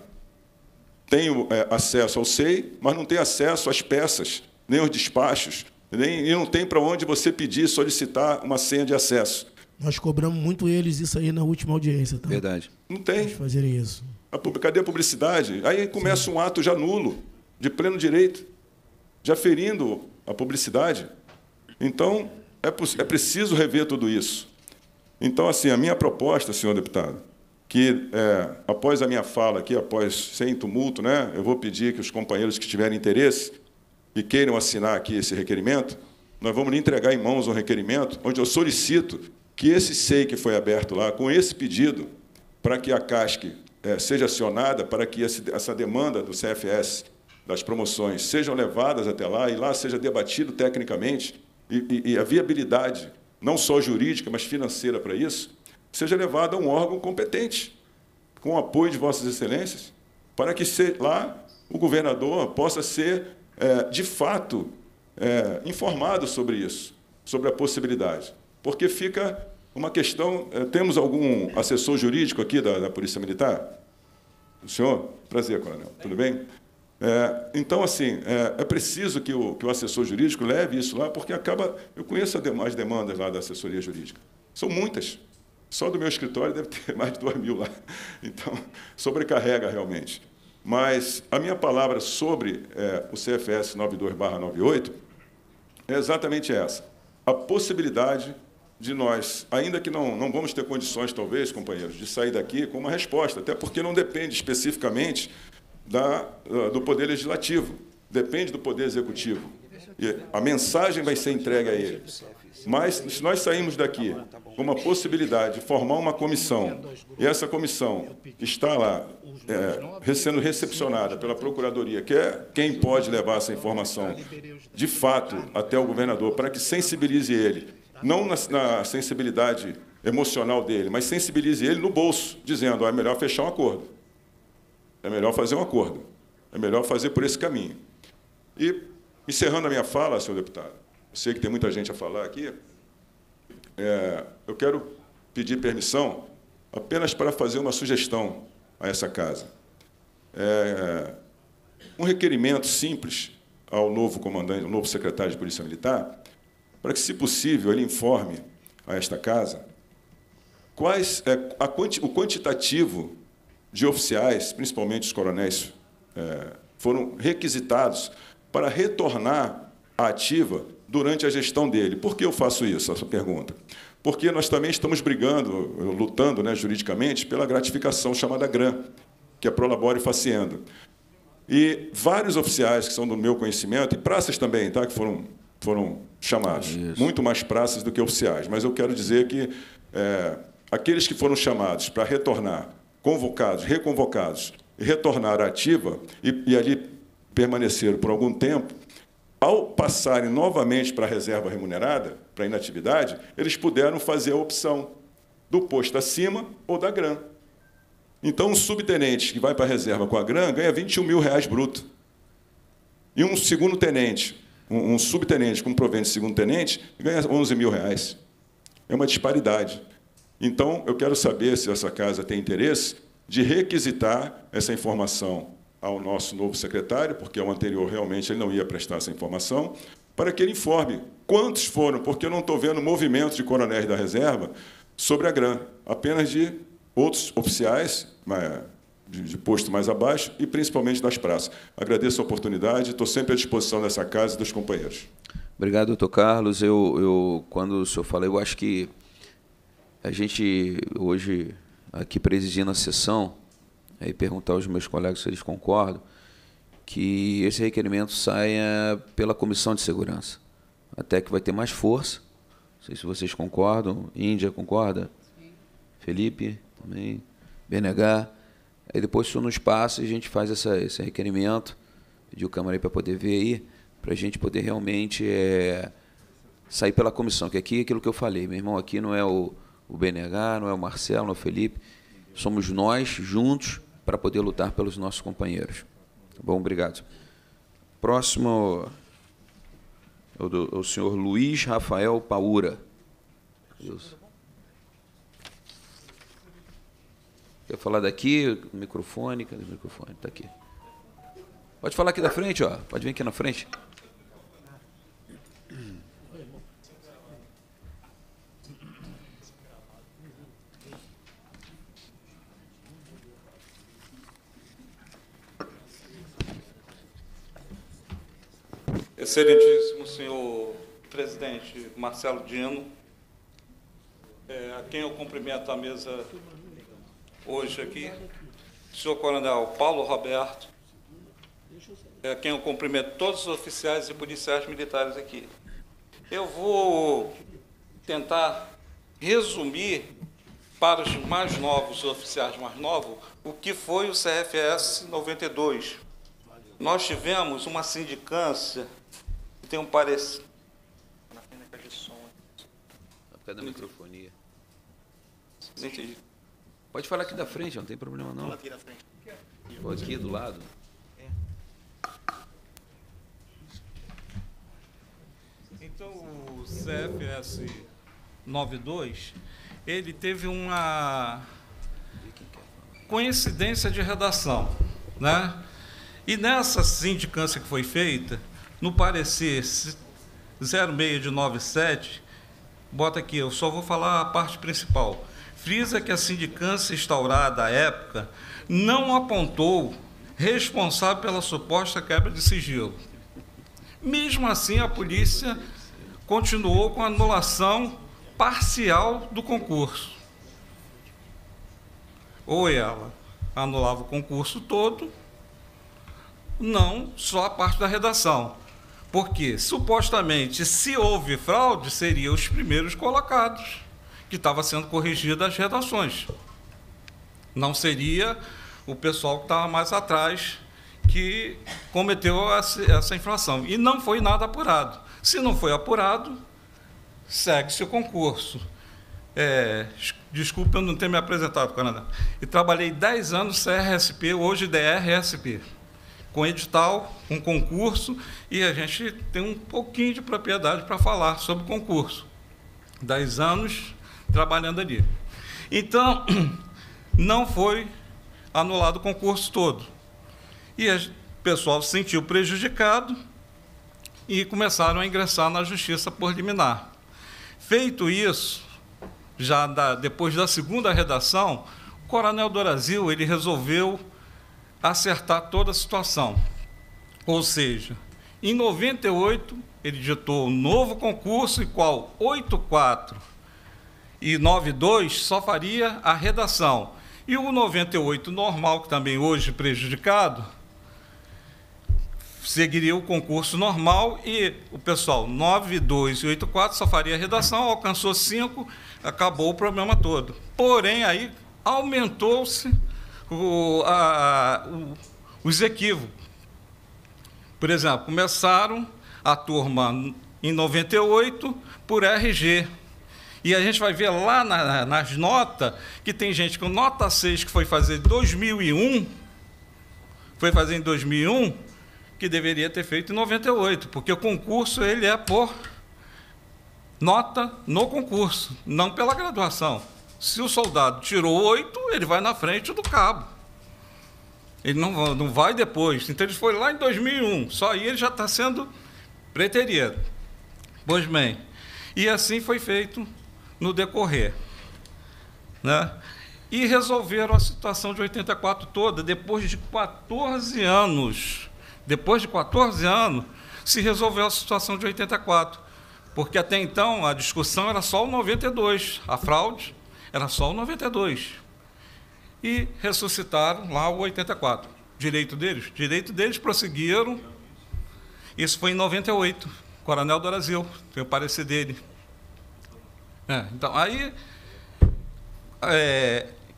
tenho é, acesso ao S E I, mas não tenho acesso às peças, nem aos despachos, nem, e não tem para onde você pedir, solicitar uma senha de acesso. Nós cobramos muito eles isso aí na última audiência. Tá? Verdade. Não tem. Eles fazerem isso. A, cadê a publicidade? Aí começa Sim. um ato já nulo, de pleno direito, já ferindo a publicidade. Então, é, é preciso rever tudo isso. Então, assim, a minha proposta, senhor deputado, que, é, após a minha fala aqui, após, sem tumulto, né, eu vou pedir que os companheiros que tiverem interesse e queiram assinar aqui esse requerimento, nós vamos lhe entregar em mãos um requerimento onde eu solicito que esse S E I que foi aberto lá, com esse pedido, para que a CASC é, seja acionada, para que esse, essa demanda do C F S, das promoções, sejam levadas até lá e lá seja debatido tecnicamente e, e, e a viabilidade, não só jurídica, mas financeira para isso, seja levada a um órgão competente, com o apoio de Vossas Excelências, para que se, lá o governador possa ser, é, de fato, é, informado sobre isso, sobre a possibilidade. Porque fica uma questão... É, temos algum assessor jurídico aqui da, da Polícia Militar? O senhor? Prazer, coronel. Tudo bem? É, então, assim, é, é preciso que o, que o assessor jurídico leve isso lá, porque acaba... Eu conheço as demandas lá da assessoria jurídica. São muitas. Só do meu escritório deve ter mais de duas mil lá. Então, sobrecarrega realmente. Mas a minha palavra sobre é, o C F S noventa e dois barra noventa e oito é exatamente essa. A possibilidade de nós, ainda que não, não vamos ter condições, talvez, companheiros, de sair daqui com uma resposta, até porque não depende especificamente da, do Poder Legislativo, depende do Poder Executivo. E a mensagem vai ser entregue a ele. Mas, se nós sairmos daqui com uma possibilidade de formar uma comissão, e essa comissão está lá, é, sendo recepcionada pela Procuradoria, que é quem pode levar essa informação, de fato, até o governador, para que sensibilize ele, não na, na sensibilidade emocional dele, mas sensibilize ele no bolso, dizendo, ó, é melhor fechar um acordo, é melhor fazer um acordo, é melhor fazer por esse caminho. E, encerrando a minha fala, senhor deputado, eu sei que tem muita gente a falar aqui, é, eu quero pedir permissão apenas para fazer uma sugestão a essa casa. É, um requerimento simples ao novo comandante, ao novo secretário de Polícia Militar, para que, se possível, ele informe a esta casa quais é, a quanti, o quantitativo de oficiais, principalmente os coronéis, é, foram requisitados para retornar à ativa durante a gestão dele. Por que eu faço isso, essa pergunta? Porque nós também estamos brigando, lutando, né, juridicamente, pela gratificação chamada GRAM, que é Prolabore Faciendo. E vários oficiais que são do meu conhecimento, e praças também, tá, que foram, foram chamados, isso. Muito mais praças do que oficiais, mas eu quero dizer que é, aqueles que foram chamados para retornar, convocados, reconvocados, retornar à ativa e, e ali permaneceram por algum tempo, ao passarem novamente para a reserva remunerada, para a inatividade, eles puderam fazer a opção do posto acima ou da GRAM. Então, um subtenente que vai para a reserva com a GRAM ganha vinte e um mil reais bruto. E um segundo tenente, um, um subtenente com provento de segundo tenente, ganha onze mil reais. É uma disparidade. Então, eu quero saber se essa casa tem interesse de requisitar essa informação ao nosso novo secretário, porque o anterior realmente ele não ia prestar essa informação, para que ele informe quantos foram, porque eu não estou vendo movimentos de coronéis da reserva sobre a GRAM, apenas de outros oficiais de posto mais abaixo e principalmente das praças. Agradeço a oportunidade, estou sempre à disposição dessa casa e dos companheiros. Obrigado, doutor Carlos. Eu, eu, quando o senhor fala, eu acho que a gente, hoje, aqui presidindo a sessão, e perguntar aos meus colegas se eles concordam, que esse requerimento saia pela Comissão de Segurança, até que vai ter mais força. Não sei se vocês concordam. Índia concorda? Sim. Felipe também. B N H. Aí depois, se nos passa, a gente faz essa, esse requerimento, pedir o Câmara aí para poder ver aí, para a gente poder realmente é, sair pela comissão, que aqui é aquilo que eu falei, meu irmão, aqui não é o, o B N H, não é o Marcelo, não é o Felipe, somos nós juntos para poder lutar pelos nossos companheiros. Tá bom? Obrigado. Próximo é o, do, o senhor Luiz Rafael Paura. Deus. Quer falar daqui? Microfone, cadê o microfone? Está aqui. Pode falar aqui da frente, ó. Pode vir aqui na frente. Excelentíssimo senhor presidente Marcelo Dino, é, a quem eu cumprimento a mesa hoje aqui, senhor coronel Paulo Roberto, é, a quem eu cumprimento todos os oficiais e policiais militares aqui. Eu vou tentar resumir para os mais novos, os oficiais mais novos, o que foi o C F S noventa e dois. Nós tivemos uma sindicância que tem um parecer... Cadê a microfonia? Não entendi. Pode falar aqui da frente, não tem problema não. Aqui da frente. Pode aqui do lado. Então, o C F S noventa e dois, ele teve uma coincidência de redação, né? E nessa sindicância que foi feita, no parecer zero seis de noventa e sete, bota aqui, eu só vou falar a parte principal. Frisa que a sindicância instaurada à época não apontou responsável pela suposta quebra de sigilo. Mesmo assim, a polícia continuou com a anulação parcial do concurso. Ou ela anulava o concurso todo, não só a parte da redação. Porque, supostamente, se houve fraude, seriam os primeiros colocados, que estava sendo corrigidas as redações. Não seria o pessoal que estava mais atrás que cometeu essa infração. E não foi nada apurado. Se não foi apurado, segue-se o concurso. É, desculpe eu não ter me apresentado, coronel. E trabalhei dez anos C R S P, hoje D R S P, com edital, com concurso, e a gente tem um pouquinho de propriedade para falar sobre o concurso. dez anos trabalhando ali. Então, não foi anulado o concurso todo. E o pessoal se sentiu prejudicado e começaram a ingressar na justiça por liminar. Feito isso, já da, depois da segunda redação, o coronel Dorazil ele resolveu acertar toda a situação. Ou seja, em noventa e oito, ele ditou um novo concurso, em qual oitenta e quatro e noventa e dois só faria a redação. E o noventa e oito normal, que também hoje prejudicado, seguiria o concurso normal e o pessoal noventa e dois e oitenta e quatro só faria a redação, alcançou cinco, acabou o problema todo. Porém, aí aumentou-se o, a, o, os equívocos. Por exemplo, começaram a turma em noventa e oito por R G. E a gente vai ver lá na, nas notas que tem gente com nota seis que foi fazer em dois mil e um, foi fazer em dois mil e um, que deveria ter feito em noventa e oito, porque o concurso ele é por nota no concurso, não pela graduação. Se o soldado tirou oito, ele vai na frente do cabo. Ele não, não vai depois. Então, ele foi lá em dois mil e um, só aí ele já está sendo preterido. Pois bem, e assim foi feito no decorrer, né? E resolveram a situação de oitenta e quatro toda, depois de quatorze anos. Depois de quatorze anos, se resolveu a situação de oitenta e quatro, porque até então a discussão era só o noventa e dois, a fraude era só o noventa e dois. E ressuscitaram lá o oitenta e quatro. Direito deles? Direito deles, prosseguiram. Isso foi em noventa e oito, Coronel Dorazil, tem o parecer dele. É, então, aí, é,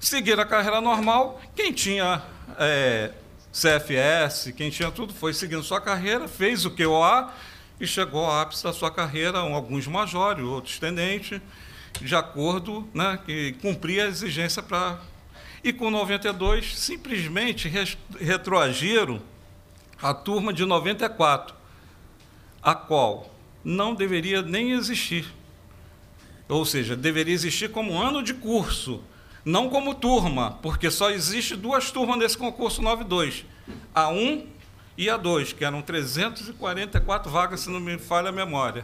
seguiram a carreira normal. Quem tinha é, C F S, quem tinha tudo, foi seguindo sua carreira, fez o Q O A e chegou ao ápice da sua carreira, alguns majores, outros tenentes, de acordo, né, que cumpria a exigência para... E com noventa e dois, simplesmente retroagiram a turma de noventa e quatro, a qual não deveria nem existir. Ou seja, deveria existir como ano de curso, não como turma, porque só existe duas turmas nesse concurso noventa e dois, a um e a dois, que eram trezentas e quarenta e quatro vagas, se não me falha a memória.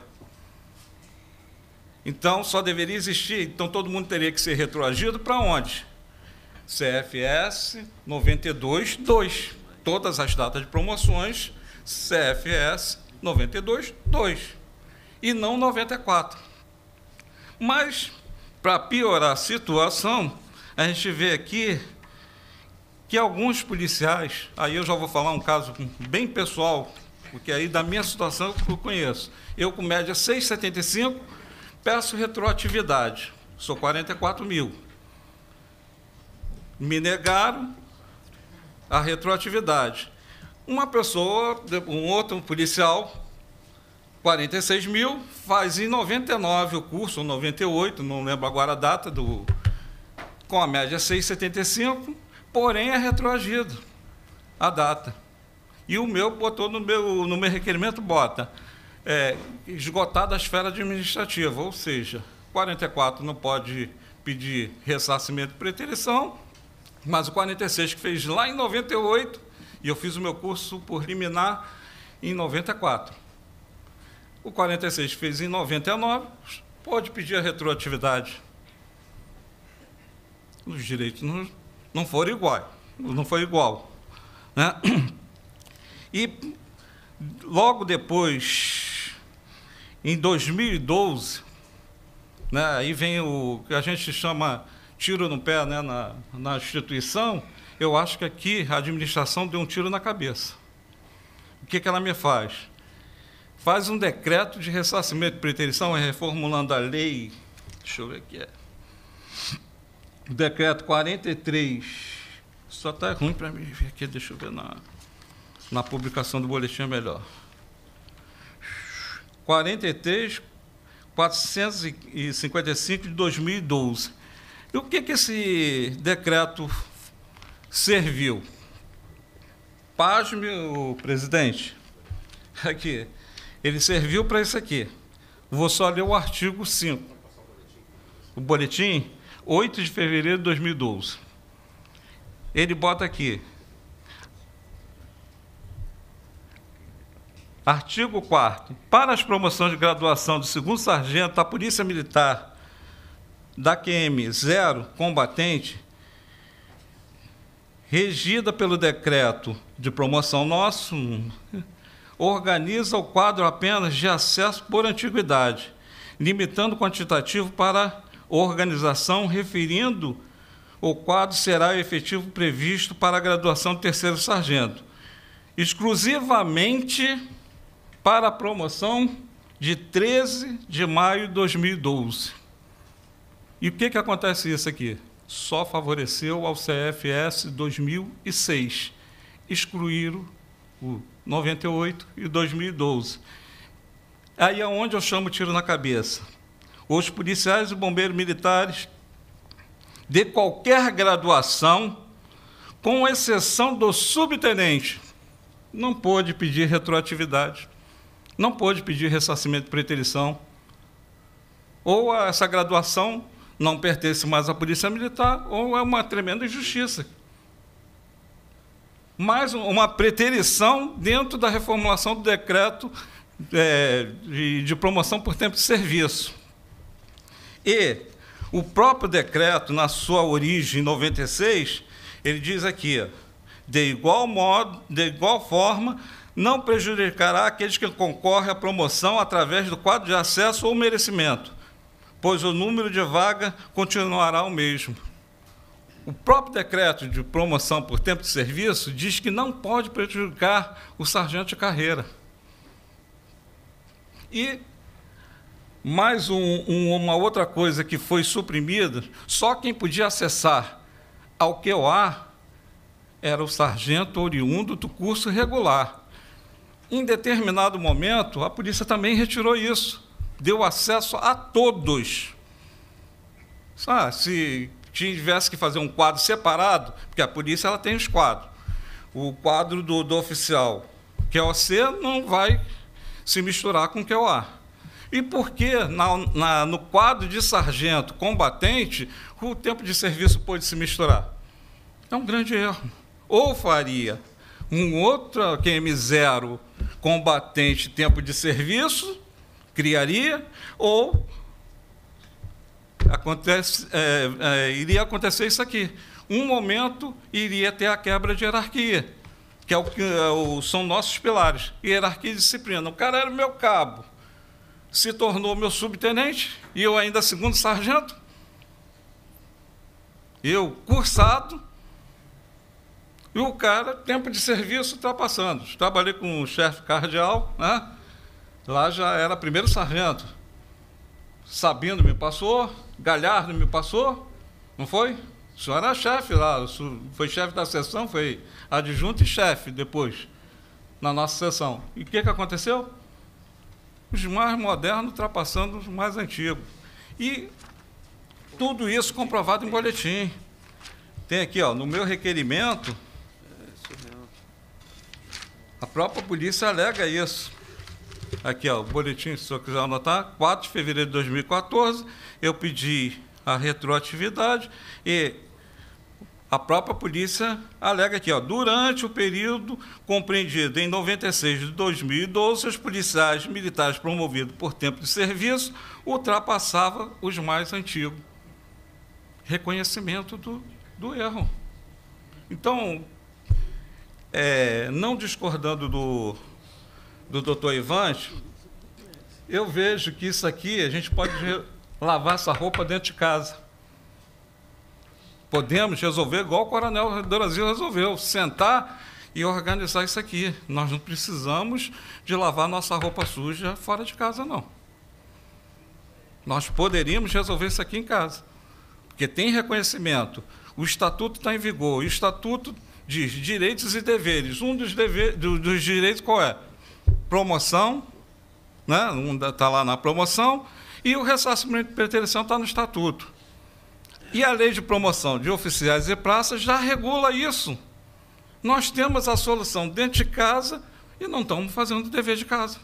Então, só deveria existir, então todo mundo teria que ser retroagido para onde? C F S noventa e dois, dois. Todas as datas de promoções, C F S noventa e dois, dois. E não noventa e quatro. Mas, para piorar a situação, a gente vê aqui que alguns policiais, aí eu já vou falar um caso bem pessoal, porque aí da minha situação eu conheço. Eu, com média seis vírgula setenta e cinco, peço retroatividade. Sou quarenta e quatro mil. Me negaram a retroatividade. Uma pessoa, um outro policial, quarenta e seis mil, faz em noventa e nove o curso, ou noventa e oito, não lembro agora a data, do, com a média seis vírgula setenta e cinco, porém é retroagido a data. E o meu botou no meu, no meu requerimento, bota é, esgotada a esfera administrativa, ou seja, quarenta e quatro não pode pedir ressarcimento de preterição, mas o quarenta e seis que fez lá em noventa e oito, e eu fiz o meu curso por liminar em noventa e quatro. O quarenta e seis que fez em noventa e nove, pode pedir a retroatividade. Os direitos não, não foram iguais, não foi igual, né? E logo depois, em dois mil e doze, né, aí vem o que a gente chama tiro no pé, né, na, na instituição. Eu acho que aqui a administração deu um tiro na cabeça. O que, que ela me faz? Faz um decreto de ressarcimento de preterição, reformulando a lei, deixa eu ver aqui, é, o decreto quarenta e três, só está ruim para mim ver aqui, deixa eu ver na, na publicação do boletim é melhor. quarenta e três, quatrocentos e cinquenta e cinco de dois mil e doze. E o que, que esse decreto serviu? Pasme, o presidente, aqui, ele serviu para isso aqui. Vou só ler o artigo cinco. O boletim, oito de fevereiro de dois mil e doze. Ele bota aqui. Artigo quarto. Para as promoções de graduação de segundo sargento da Polícia Militar da Q M zero combatente, regida pelo decreto de promoção nosso, organiza o quadro apenas de acesso por antiguidade, limitando o quantitativo para organização, referindo o quadro será efetivo previsto para a graduação de terceiro sargento, exclusivamente para a promoção de treze de maio de dois mil e doze. E o que, que acontece isso aqui? Só favoreceu ao C F S dois mil e seis. Excluíram o noventa e oito e dois mil e doze. Aí é onde eu chamo tiro na cabeça. Os policiais e bombeiros militares de qualquer graduação, com exceção do subtenente, não pôde pedir retroatividade, não pôde pedir ressarcimento de preterição, ou essa graduação não pertence mais à Polícia Militar, ou é uma tremenda injustiça. Mais uma preterição dentro da reformulação do decreto é, de, de promoção por tempo de serviço. E o próprio decreto, na sua origem, em noventa e seis, ele diz aqui, de igual modo, de igual forma, não prejudicará aqueles que concorrem à promoção através do quadro de acesso ou merecimento, pois o número de vaga continuará o mesmo. O próprio decreto de promoção por tempo de serviço diz que não pode prejudicar o sargento de carreira. E mais um, um, uma outra coisa que foi suprimida, só quem podia acessar ao Q O A era o sargento oriundo do curso regular. Em determinado momento, a polícia também retirou isso, deu acesso a todos. Ah, se tivesse que fazer um quadro separado, porque a polícia ela tem os quadros. O quadro do, do oficial Q O C não vai se misturar com o Q O A. E por que na, na, no quadro de sargento combatente o tempo de serviço pode se misturar? É um grande erro. Ou faria um outro Q M zero combatente tempo de serviço, criaria, ou acontece, é, é, iria acontecer isso aqui. Um momento iria ter a quebra de hierarquia, que é o que é o, são nossos pilares, hierarquia e disciplina. O cara era meu cabo, se tornou meu subtenente, e eu ainda segundo sargento, eu cursado, e o cara, tempo de serviço, está passando. Trabalhei com o chefe cardeal, né? Lá já era primeiro sargento. Sabino me passou, Galhardo me passou, não foi? O senhor era chefe lá, foi chefe da seção, foi adjunto e chefe depois, na nossa seção. E o que, que aconteceu? Os mais modernos ultrapassando os mais antigos. E tudo isso comprovado em boletim. Tem aqui, ó, no meu requerimento, a própria polícia alega isso. Aqui, ó, o boletim, se o senhor quiser anotar, quatro de fevereiro de dois mil e quatorze, eu pedi a retroatividade e a própria polícia alega aqui, ó, durante o período compreendido em noventa e seis de dois mil e doze, os policiais militares promovidos por tempo de serviço ultrapassavam os mais antigos. Reconhecimento do, do erro. Então, é, não discordando do, do doutor Ivante, eu vejo que isso aqui, a gente pode lavar essa roupa dentro de casa. Podemos resolver igual o coronel do Brasil resolveu, sentar e organizar isso aqui. Nós não precisamos de lavar nossa roupa suja fora de casa, não. Nós poderíamos resolver isso aqui em casa, porque tem reconhecimento. O estatuto está em vigor, o estatuto diz direitos e deveres. Um dos, deveres, dos direitos qual é? Promoção, né? Um está lá na promoção, e o ressarcimento de pretensão está no estatuto. E a lei de promoção de oficiais e praças já regula isso. Nós temos a solução dentro de casa e não estamos fazendo o dever de casa.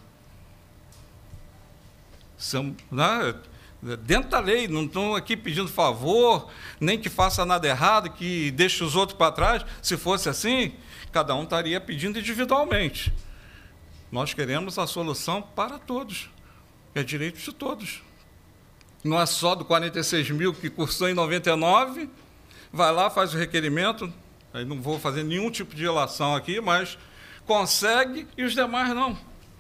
São, né? Dentro da lei, não estão aqui pedindo favor, nem que faça nada errado, que deixe os outros para trás. Se fosse assim, cada um estaria pedindo individualmente. Nós queremos a solução para todos, é direito de todos. Não é só do quarenta e seis mil que cursou em noventa e nove, vai lá, faz o requerimento, aí não vou fazer nenhum tipo de relação aqui, mas consegue e os demais não.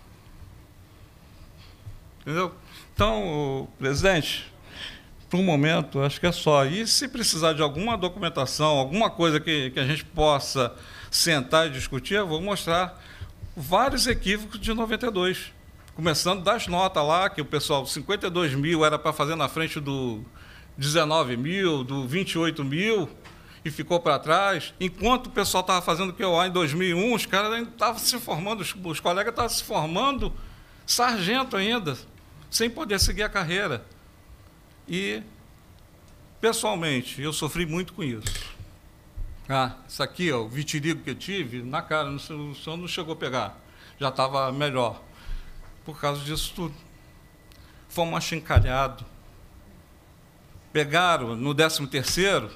Entendeu? Então, presidente, por um momento, acho que é só. E se precisar de alguma documentação, alguma coisa que, que a gente possa sentar e discutir, eu vou mostrar vários equívocos de noventa e dois. Começando das notas lá, que o pessoal, cinquenta e dois mil era para fazer na frente do dezenove mil, do vinte e oito mil, e ficou para trás. Enquanto o pessoal estava fazendo o Q O A em dois mil e um, os caras ainda estavam se formando, os, os colegas estavam se formando sargento ainda, sem poder seguir a carreira. E, pessoalmente, eu sofri muito com isso. Ah, isso aqui, ó, o vitiligo que eu tive, na cara, o senhor não chegou a pegar, já estava melhor. Por causa disso tudo. Fomos achincalhados. Pegaram no décimo terceiro,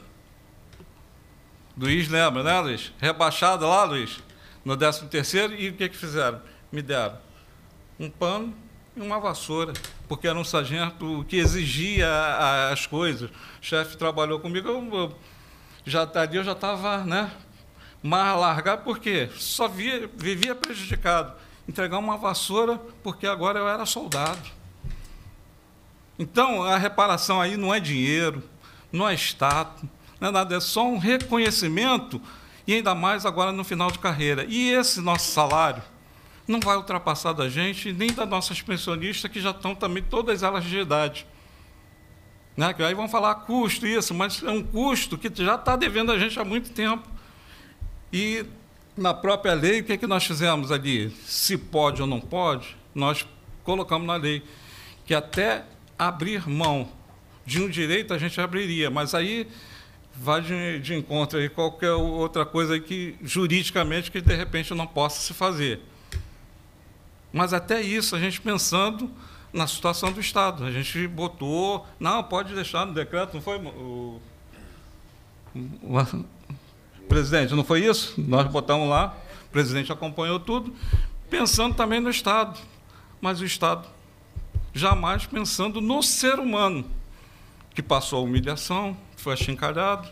Luiz lembra, né, Luiz? Rebaixado lá, Luiz, no décimo terceiro, e o que que fizeram? Me deram um pano e uma vassoura, porque era um sargento que exigia as coisas. O chefe trabalhou comigo, eu, eu, já, ali eu já estava, né, mais largado, porque só via, vivia prejudicado. Entregar uma vassoura, porque agora eu era soldado. Então, a reparação aí não é dinheiro, não é status, não é nada, é só um reconhecimento, e ainda mais agora no final de carreira. E esse nosso salário não vai ultrapassar da gente, nem das nossas pensionistas, que já estão também todas elas de idade. Né? Que aí vão falar custo, isso, mas é um custo que já está devendo a gente há muito tempo. E, na própria lei, o que, é que nós fizemos ali? Se pode ou não pode, nós colocamos na lei que até abrir mão de um direito a gente abriria, mas aí vai de, de encontro aí qualquer outra coisa aí que, juridicamente, que de repente não possa se fazer. Mas até isso, a gente pensando na situação do Estado. A gente botou, não, pode deixar no decreto, não foi, o, o, o presidente, não foi isso? Nós botamos lá, o presidente acompanhou tudo, pensando também no Estado. Mas o Estado jamais pensando no ser humano, que passou a humilhação, foi achincalhado.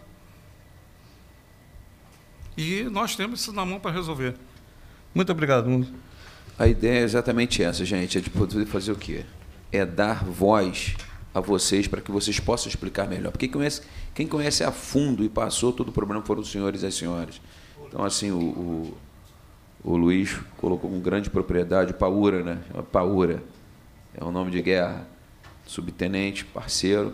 E nós temos isso na mão para resolver. Muito obrigado. A ideia é exatamente essa, gente, é de poder fazer o quê? É dar voz a vocês para que vocês possam explicar melhor. Porque quem conhece, quem conhece a fundo e passou todo o problema foram os senhores e as senhoras. Então, assim, o, o, o Luiz colocou com grande propriedade, Paura, né? Paura. É um nome de guerra, subtenente, parceiro.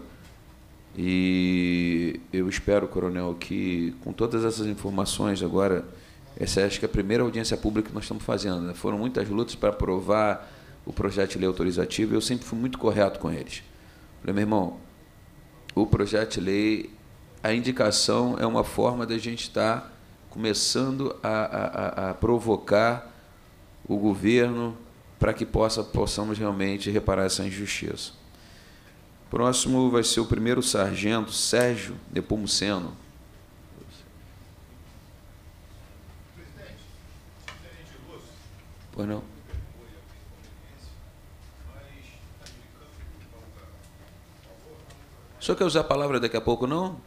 E eu espero, coronel, que com todas essas informações agora, essa acho que é a primeira audiência pública que nós estamos fazendo, né? Foram muitas lutas para aprovar o projeto de lei autorizativo e eu sempre fui muito correto com eles. Falei, meu irmão, o projeto de lei, a indicação é uma forma da gente estar começando a, a, a provocar o governo para que possa, possamos realmente reparar essa injustiça. Próximo vai ser o primeiro sargento Sérgio Nepomuceno. Pois não. O senhor quer usar a palavra daqui a pouco, não?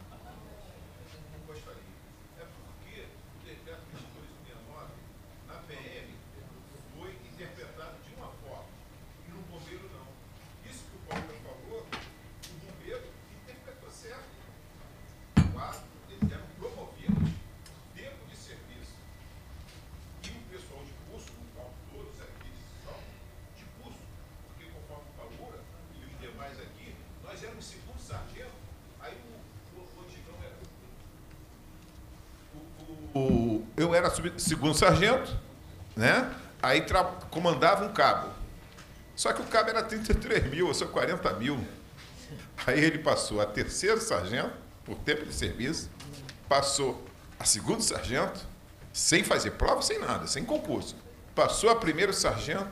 O, eu era sub, segundo sargento, né? Aí tra, comandava um cabo. Só que o cabo era trinta e três mil, eu sou quarenta mil. Aí ele passou a terceiro sargento, por tempo de serviço, passou a segundo sargento, sem fazer prova, sem nada, sem concurso. Passou a primeiro sargento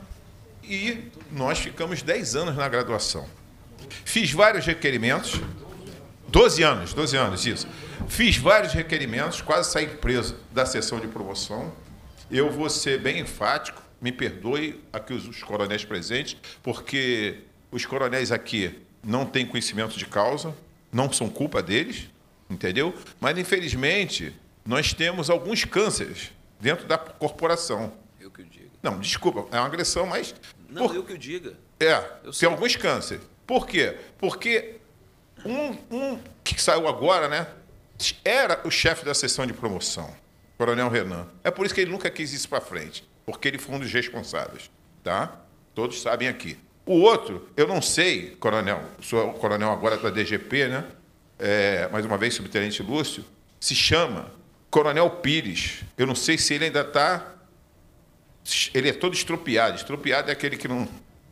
e nós ficamos dez anos na graduação. Fiz vários requerimentos, doze anos, doze anos, isso. Fiz vários requerimentos, quase saí preso da sessão de promoção. Eu vou ser bem enfático, me perdoe aqui os, os coronéis presentes, porque os coronéis aqui não têm conhecimento de causa, não são culpa deles, entendeu? Mas, infelizmente, nós temos alguns cânceres dentro da corporação. Eu que o diga. Não, desculpa, é uma agressão, mas... Não, por... eu que o diga. É, eu tem sei. alguns cânceres. Por quê? Porque um, um que saiu agora, né, era o chefe da sessão de promoção, Coronel Renan. É por isso que ele nunca quis isso para frente, porque ele foi um dos responsáveis, tá? Todos sabem aqui. O outro, eu não sei, coronel, sou o coronel agora da D G P, né? É, mais uma vez, subtenente Lúcio, se chama Coronel Pires. Eu não sei se ele ainda está... Ele é todo estropiado. Estropiado é aquele que não...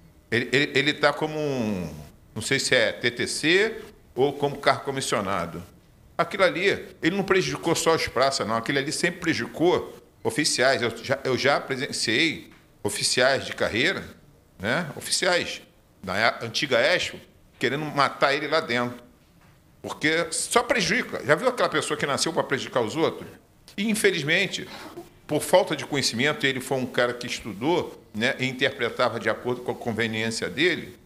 Ele está como um... Não sei se é T T C ou como carro comissionado. Aquilo ali, ele não prejudicou só os praças, não. Aquilo ali sempre prejudicou oficiais. Eu já, eu já presenciei oficiais de carreira, né? Oficiais da antiga Expo, querendo matar ele lá dentro. Porque só prejudica. Já viu aquela pessoa que nasceu para prejudicar os outros? E, infelizmente, por falta de conhecimento, ele foi um cara que estudou, né, e interpretava de acordo com a conveniência dele.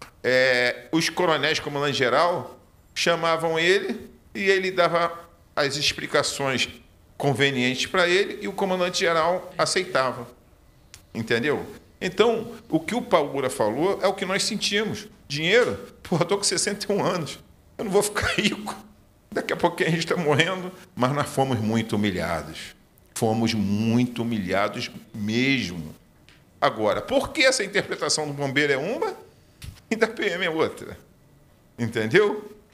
É, os coronéis, comandante geral, chamavam ele e ele dava as explicações convenientes para ele e o comandante geral aceitava. Entendeu? Então, o que o Paura falou é o que nós sentimos. Dinheiro? Pô, eu estou com sessenta e um anos. Eu não vou ficar rico. Daqui a pouco a gente está morrendo. Mas nós fomos muito humilhados. Fomos muito humilhados mesmo. Agora, por que essa interpretação do bombeiro é uma e da P M é outra? Entendeu?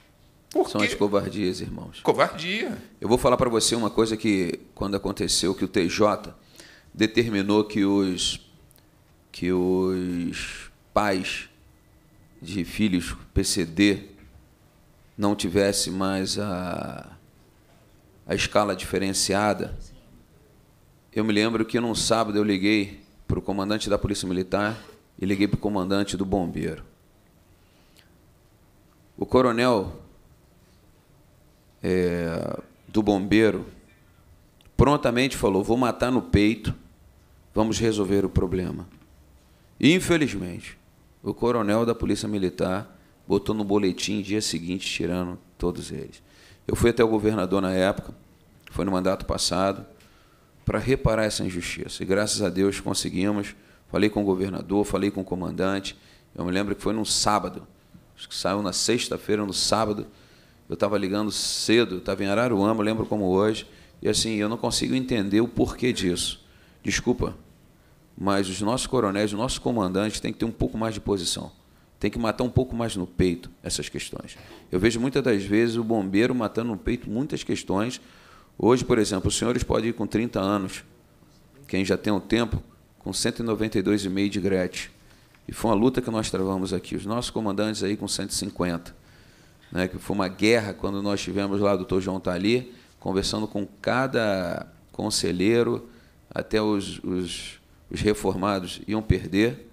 Por São quê? as covardias, irmãos. Covardia. Eu vou falar para você uma coisa que, quando aconteceu, que o T J determinou que os, que os pais de filhos P C D não tivessem mais a, a escala diferenciada. Eu me lembro que num sábado eu liguei para o comandante da Polícia Militar e liguei para o comandante do Bombeiro. O coronel é, do Bombeiro prontamente falou: vou matar no peito, vamos resolver o problema. Infelizmente, o coronel da Polícia Militar botou no boletim dia seguinte, tirando todos eles. Eu fui até o governador na época, foi no mandato passado, para reparar essa injustiça. E graças a Deus conseguimos. Falei com o governador, falei com o comandante. Eu me lembro que foi num sábado, acho que saiu na sexta-feira, no sábado. Eu estava ligando cedo, estava em Araruama, lembro como hoje. E assim, eu não consigo entender o porquê disso. Desculpa, mas os nossos coronéis, os nossos comandantes têm que ter um pouco mais de posição. Tem que matar um pouco mais no peito essas questões. Eu vejo muitas das vezes o bombeiro matando no peito muitas questões. Hoje, por exemplo, os senhores podem ir com trinta anos, quem já tem um tempo, com cento e noventa e dois e meio de Gretchen. E foi uma luta que nós travamos aqui. Os nossos comandantes aí com cento e cinquenta. Né, que foi uma guerra quando nós tivemos lá, o doutor João está ali, conversando com cada conselheiro, até os, os, os reformados iam perder.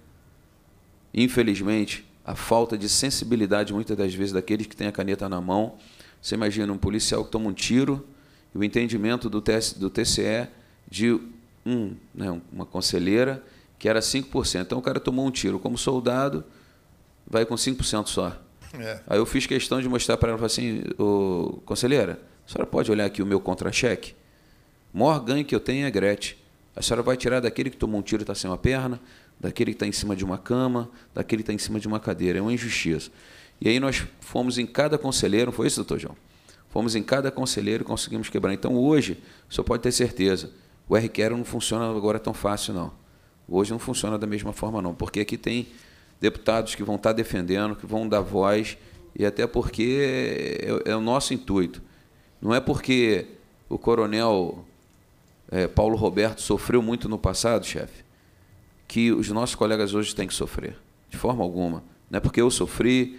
Infelizmente, a falta de sensibilidade, muitas das vezes, daqueles que têm a caneta na mão. Você imagina um policial que toma um tiro e o entendimento do, TS, do T C E de um, né, uma conselheira que era cinco por cento. Então, o cara tomou um tiro. Como soldado, vai com cinco por cento só. É. Aí eu fiz questão de mostrar para ela, falei assim: ô, conselheira, a senhora pode olhar aqui o meu contra-cheque? O maior ganho que eu tenho é a Gretchen. A senhora vai tirar daquele que tomou um tiro e está sem uma perna, daquele que está em cima de uma cama, daquele que está em cima de uma cadeira. É uma injustiça. E aí nós fomos em cada conselheiro, não foi isso, doutor João? Fomos em cada conselheiro e conseguimos quebrar. Então, hoje, o senhor pode ter certeza, o R Q R não funciona agora tão fácil, não. Hoje não funciona da mesma forma, não, porque aqui tem deputados que vão estar defendendo, que vão dar voz, e até porque é, é o nosso intuito. Não é porque o coronel é, Paulo Roberto sofreu muito no passado, chefe, que os nossos colegas hoje têm que sofrer, de forma alguma. Não é porque eu sofri,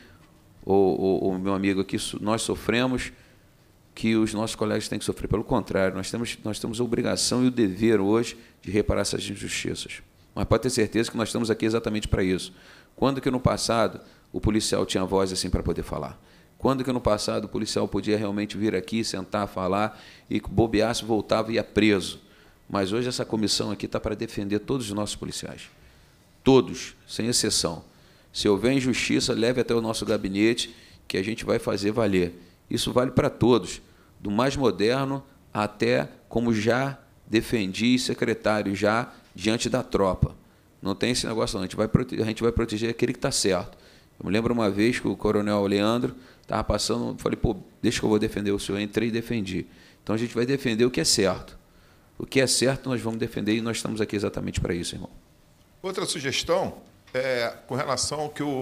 ou o meu amigo aqui, nós sofremos, que os nossos colegas têm que sofrer. Pelo contrário, nós temos, nós temos a obrigação e o dever hoje de reparar essas injustiças. Mas pode ter certeza que nós estamos aqui exatamente para isso. Quando que no passado o policial tinha voz assim para poder falar? Quando que no passado o policial podia realmente vir aqui, sentar, falar, e bobeasse, voltava e ia preso? Mas hoje essa comissão aqui está para defender todos os nossos policiais. Todos, sem exceção. Se houver injustiça, leve até o nosso gabinete, que a gente vai fazer valer. Isso vale para todos, do mais moderno até como já defendi secretário, já diante da tropa. Não tem esse negócio, não. A gente vai proteger, a gente vai proteger aquele que está certo. Eu me lembro uma vez que o coronel Leandro estava passando, eu falei, pô, deixa que eu vou defender o senhor. Eu entrei e defendi. Então, a gente vai defender o que é certo. O que é certo, nós vamos defender, e nós estamos aqui exatamente para isso, irmão. Outra sugestão é com relação ao que o,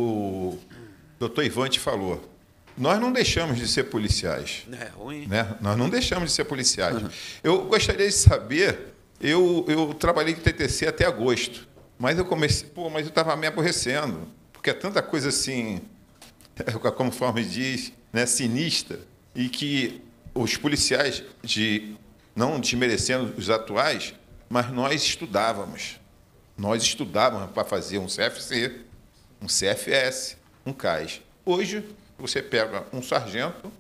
o doutor Ivante falou. Nós não deixamos de ser policiais. É ruim. Né? Nós não deixamos de ser policiais. Uhum. Eu gostaria de saber, eu, eu trabalhei com T T C até agosto, mas eu comecei, pô, mas eu estava me aborrecendo, porque é tanta coisa assim, conforme diz, né, sinistra, e que os policiais, de, não desmerecendo os atuais, mas nós estudávamos. Nós estudávamos para fazer um C F C, um C F S, um C A S. Hoje, você pega um sargento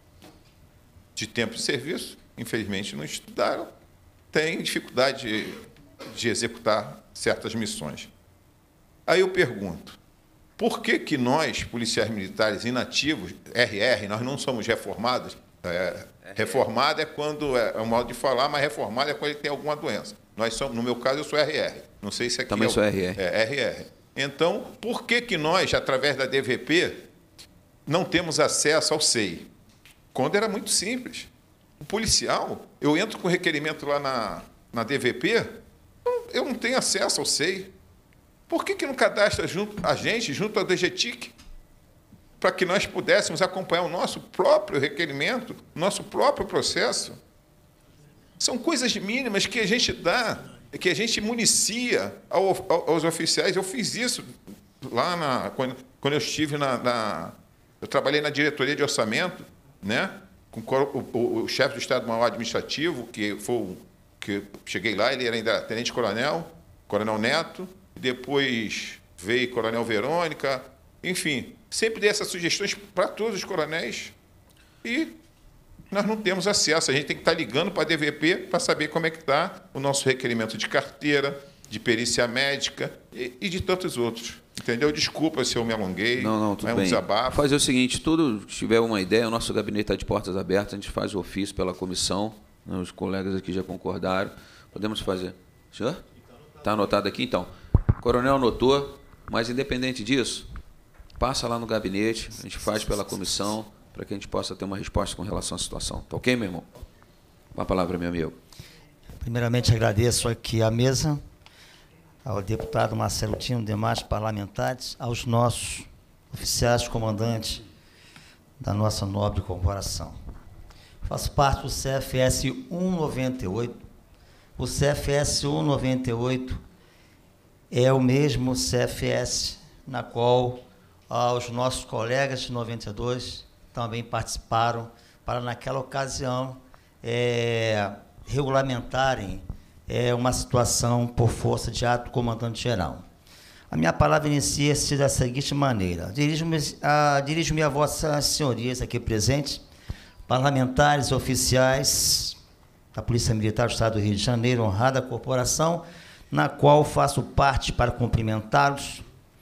de tempo de serviço, infelizmente não estudaram, tem dificuldade de, de executar certas missões. Aí eu pergunto, por que que nós, policiais militares inativos, R R, nós não somos reformados? É, reformado é quando, é, é um modo de falar, mas reformado é quando ele tem alguma doença. Nós somos, no meu caso, eu sou R R. Não sei se aqui Também é, sou R R. É R R. Então, por que que nós, através da D V P, não temos acesso ao S E I? Quando era muito simples. O policial, eu entro com requerimento lá na, na D V P, eu não tenho acesso ao S E I. Por que que não cadastra junto, a gente junto ao D G T I C? para que nós pudéssemos acompanhar o nosso próprio requerimento, o nosso próprio processo. São coisas mínimas que a gente dá, que a gente municia aos oficiais. Eu fiz isso lá na, quando, quando eu estive na, na... Eu trabalhei na diretoria de orçamento, né? Com o, o, o chefe do Estado-Maior Administrativo, que foi o, que cheguei lá, ele era ainda tenente-coronel, coronel Neto, e depois veio coronel Verônica, enfim, sempre dei essas sugestões para todos os coronéis e nós não temos acesso. A gente tem que estar ligando para a D V P para saber como é que está o nosso requerimento de carteira, de perícia médica e, e de tantos outros. Entendeu? Desculpa se eu me alonguei. Não, não, tudo é um bem. desabafo. Fazer o seguinte, tudo que tiver uma ideia, o nosso gabinete está de portas abertas, a gente faz o ofício pela comissão, né, os colegas aqui já concordaram. Podemos fazer. Senhor? Está anotado aqui, então. O coronel anotou, mas independente disso, passa lá no gabinete, a gente faz pela comissão, para que a gente possa ter uma resposta com relação à situação. Tá ok, meu irmão? Com a palavra, meu amigo. Primeiramente, agradeço aqui à mesa, ao deputado Marcelo Dino, demais parlamentares, aos nossos oficiais comandantes da nossa nobre corporação. Faço parte do C F S cento e noventa e oito. O C F S cento e noventa e oito é o mesmo C F S na qual ah, os nossos colegas de noventa e dois também participaram para, naquela ocasião, é, regulamentarem é, uma situação por força de ato do comandante-geral. A minha palavra inicia-se da seguinte maneira. Dirijo-me a, dirijo-me a vossas senhorias aqui presentes, parlamentares, oficiais da Polícia Militar do Estado do Rio de Janeiro, honrada corporação, na qual faço parte para cumprimentá-los,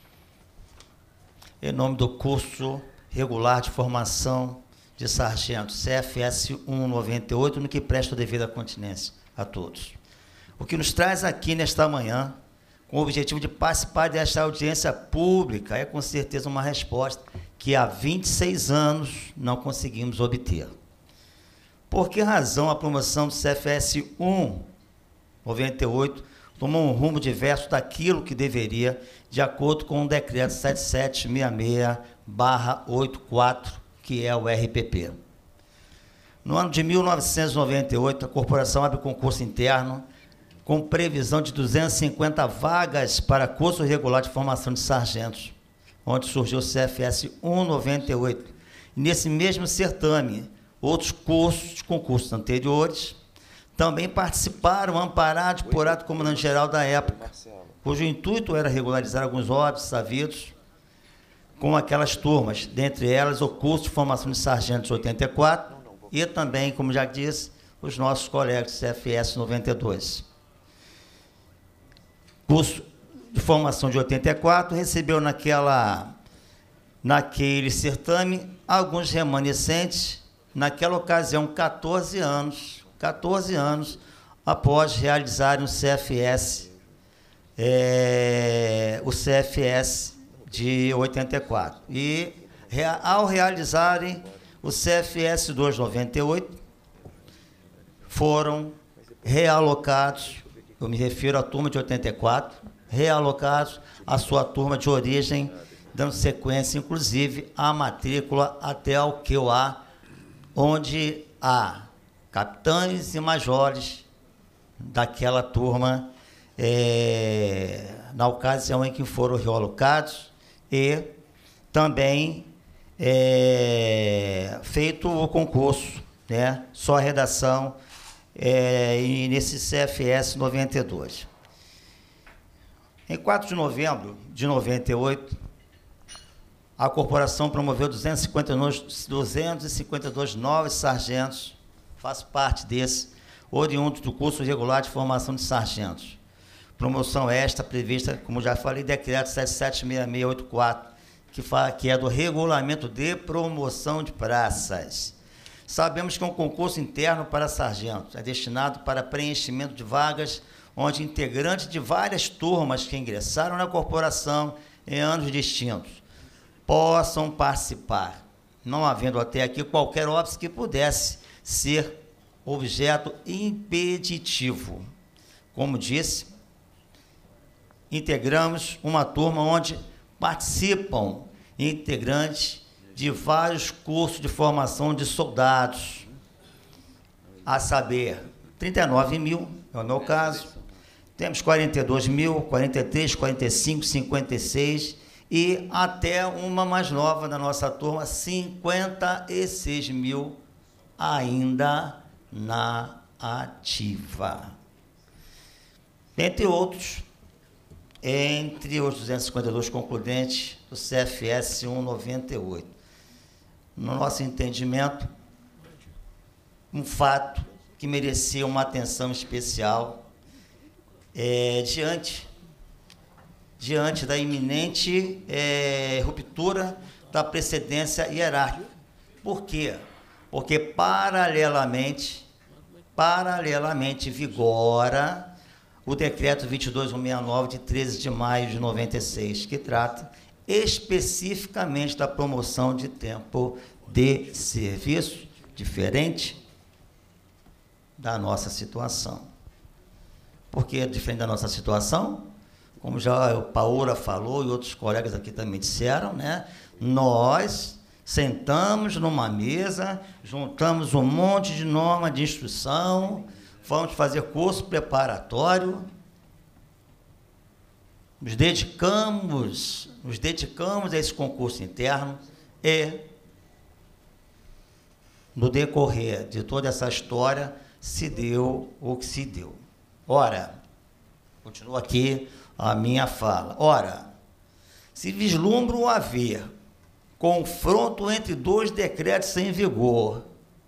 em nome do curso regular de formação de sargento, C F S cento e noventa e oito, no que presta devida continência a todos. O que nos traz aqui nesta manhã, com o objetivo de participar desta audiência pública, é com certeza uma resposta que há vinte e seis anos não conseguimos obter. Por que razão a promoção do C F S cento e noventa e oito tomou um rumo diverso daquilo que deveria, de acordo com o decreto sete sete seis seis barra oitenta e quatro, que é o R P P. No ano de mil novecentos e noventa e oito, a corporação abre concurso interno com previsão de duzentas e cinquenta vagas para curso regular de formação de sargentos, onde surgiu o C F S cento e noventa e oito. Nesse mesmo certame, outros cursos, concursos anteriores, também participaram, amparados por ato do comandante-geral da época, cujo intuito era regularizar alguns óbitos havidos com aquelas turmas, dentre elas o curso de formação de sargentos oitenta e quatro e também, como já disse, os nossos colegas do C F S noventa e dois. Curso de formação de oitenta e quatro recebeu naquela, naquele certame alguns remanescentes, naquela ocasião, quatorze anos, quatorze anos após realizarem o C F S, é, o C F S de oitenta e quatro. E, ao realizarem o C F S duzentos e noventa e oito, foram realocados, eu me refiro à turma de oitenta e quatro, realocados à sua turma de origem, dando sequência, inclusive, à matrícula até ao Q U A, onde há capitães e majores daquela turma, é, na ocasião em que foram realocados, e também é, feito o concurso, né, só a redação, é, e nesse C F S noventa e dois. Em quatro de novembro de noventa e oito, a corporação promoveu duzentos e cinquenta e dois novos sargentos, faço parte desse, oriundos do curso regular de formação de sargentos. Promoção esta prevista, como já falei, decreto sete sete seis seis oitenta e quatro, que, fala, que é do regulamento de promoção de praças. Sabemos que é um concurso interno para sargentos, é destinado para preenchimento de vagas, onde integrantes de várias turmas que ingressaram na corporação em anos distintos possam participar, não havendo até aqui qualquer óbice que pudesse ser objeto impeditivo. Como disse, integramos uma turma onde participam integrantes de vários cursos de formação de soldados, a saber, trinta e nove mil, é o meu caso, temos quarenta e dois mil, quarenta e três, quarenta e cinco, cinquenta e seis, e até uma mais nova da nossa turma, cinquenta e seis mil ainda na ativa. Entre outros, entre os duzentos e cinquenta e dois concludentes do C F S cento e noventa e oito. No nosso entendimento, um fato que merecia uma atenção especial é, diante, diante da iminente é, ruptura da precedência hierárquica. Por quê? Porque, paralelamente, paralelamente vigora o decreto vinte e dois mil cento e sessenta e nove, de treze de maio de noventa e seis, que trata especificamente da promoção de tempo de serviço, diferente da nossa situação. Por que é diferente da nossa situação? Como já o Paola falou e outros colegas aqui também disseram, né? Nós sentamos numa mesa, juntamos um monte de norma de instrução, vamos fazer curso preparatório, nos dedicamos, nos dedicamos a esse concurso interno e, no decorrer de toda essa história, se deu o que se deu. Ora, continua aqui a minha fala. Ora, se vislumbra haver confronto entre dois decretos em vigor,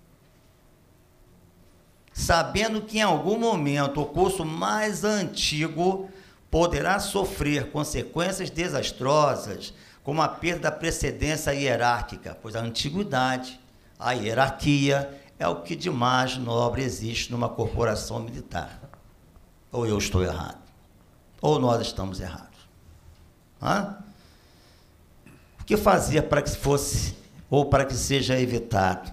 sabendo que em algum momento o curso mais antigo poderá sofrer consequências desastrosas, como a perda da precedência hierárquica, pois a antiguidade, a hierarquia, é o que de mais nobre existe numa corporação militar. Ou eu estou errado, ou nós estamos errados. Hã? O que fazer para que fosse, ou para que seja evitado?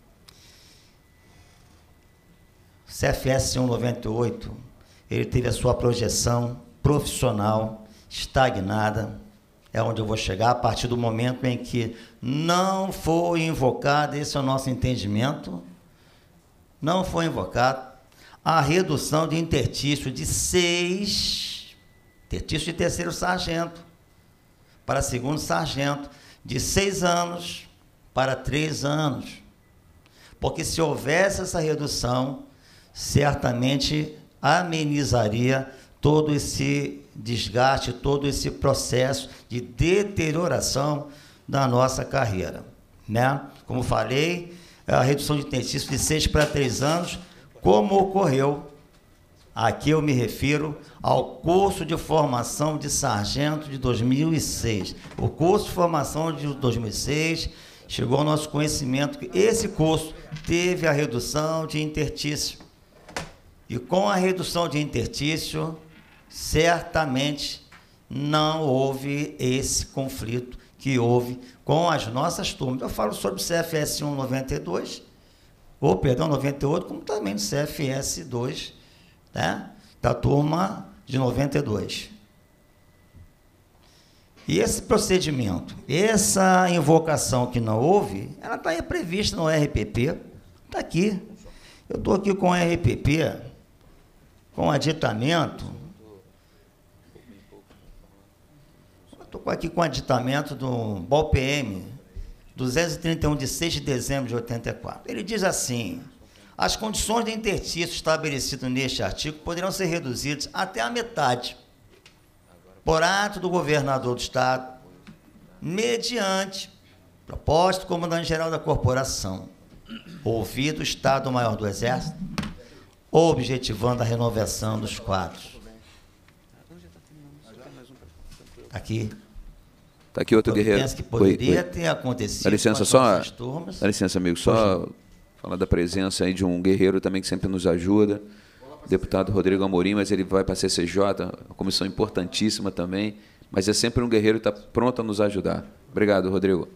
O C F S cento e noventa e oito, ele teve a sua projeção profissional estagnada, é onde eu vou chegar, a partir do momento em que não foi invocado, esse é o nosso entendimento, não foi invocado a redução de intertício de seis, intertício de terceiro sargento, para segundo sargento, de seis anos para três anos. Porque se houvesse essa redução, certamente amenizaria todo esse desgaste, todo esse processo de deterioração da nossa carreira, né? Como falei, a redução de intertício de seis para três anos, como ocorreu, aqui eu me refiro ao curso de formação de sargento de dois mil e seis. O curso de formação de dois mil e seis chegou ao nosso conhecimento que esse curso teve a redução de intertício. E com a redução de intertício, certamente não houve esse conflito que houve com as nossas turmas. Eu falo sobre o C F S cento e noventa e dois, ou, perdão, noventa e oito, como também do C F S dois, né, da turma de noventa e dois. E esse procedimento, essa invocação que não houve, ela está aí prevista no R P P, está aqui. Eu estou aqui com o R P P, com aditamento, estou aqui com o aditamento do B O P M duzentos e trinta e um, de seis de dezembro de oitenta e quatro. Ele diz assim: as condições de intertício estabelecidas neste artigo poderão ser reduzidas até a metade, por ato do governador do Estado, mediante proposta do comandante-geral da corporação, ouvido o Estado-Maior do Exército, objetivando a renovação dos quadros. Aqui. Está aqui outro guerreiro. Penso que poderia oi, oi. ter acontecido. Dá licença, só. Turmas. Dá licença, amigo. Só Poxa. falar da presença aí de um guerreiro também que sempre nos ajuda, o deputado Rodrigo Amorim, mas ele vai para a C C J, uma comissão importantíssima também, mas é sempre um guerreiro que está pronto a nos ajudar. Obrigado, Rodrigo.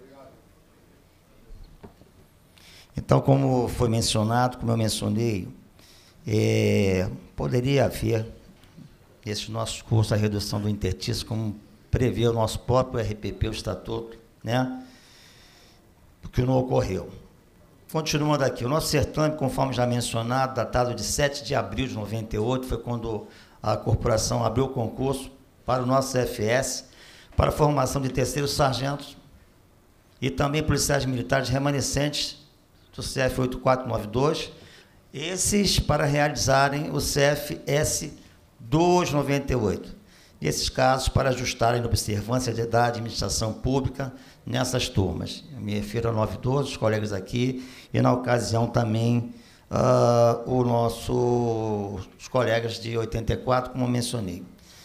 Então, como foi mencionado, como eu mencionei, é, poderia haver esse nosso curso, a redução do intertício, como prevê o nosso próprio R P P, o Estatuto, né? o que não ocorreu. Continuando aqui, o nosso certame, conforme já mencionado, datado de sete de abril de noventa e oito, foi quando a corporação abriu o concurso para o nosso C F S, para a formação de terceiros sargentos e também policiais militares remanescentes do C F oito quatro nove dois, esses para realizarem o C F S duzentos e noventa e oito. E esses casos para ajustarem a observância da administração pública nessas turmas. Eu me refiro ao nove doze, os colegas aqui, e na ocasião também uh, o nosso, os colegas de oitenta e quatro, como mencionei.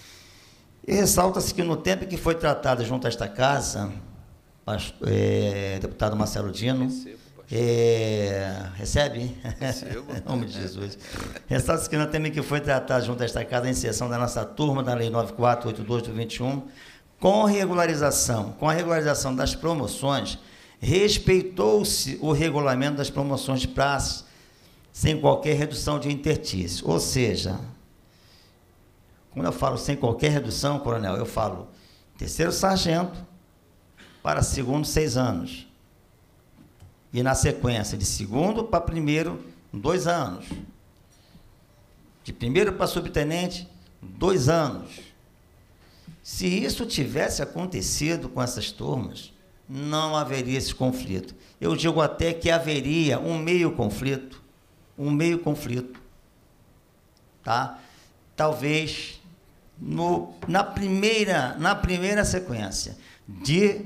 E ressalta-se que no tempo em que foi tratada junto a esta casa, pastor, é, deputado Marcelo Dino, É, recebe? Em nome de Jesus. Ressalta-se que no tempo em que foi tratado junto a esta casa a inserção da nossa turma da Lei nove quatro oito dois do vinte e um, com regularização, com a regularização das promoções, respeitou-se o regulamento das promoções de praça, sem qualquer redução de intertício. Ou seja, quando eu falo sem qualquer redução, coronel, eu falo terceiro sargento para segundo seis anos. E, na sequência, de segundo para primeiro, dois anos. De primeiro para subtenente, dois anos. Se isso tivesse acontecido com essas turmas, não haveria esse conflito. Eu digo até que haveria um meio conflito, um meio conflito. Tá? Talvez no, na, primeira, na primeira sequência, de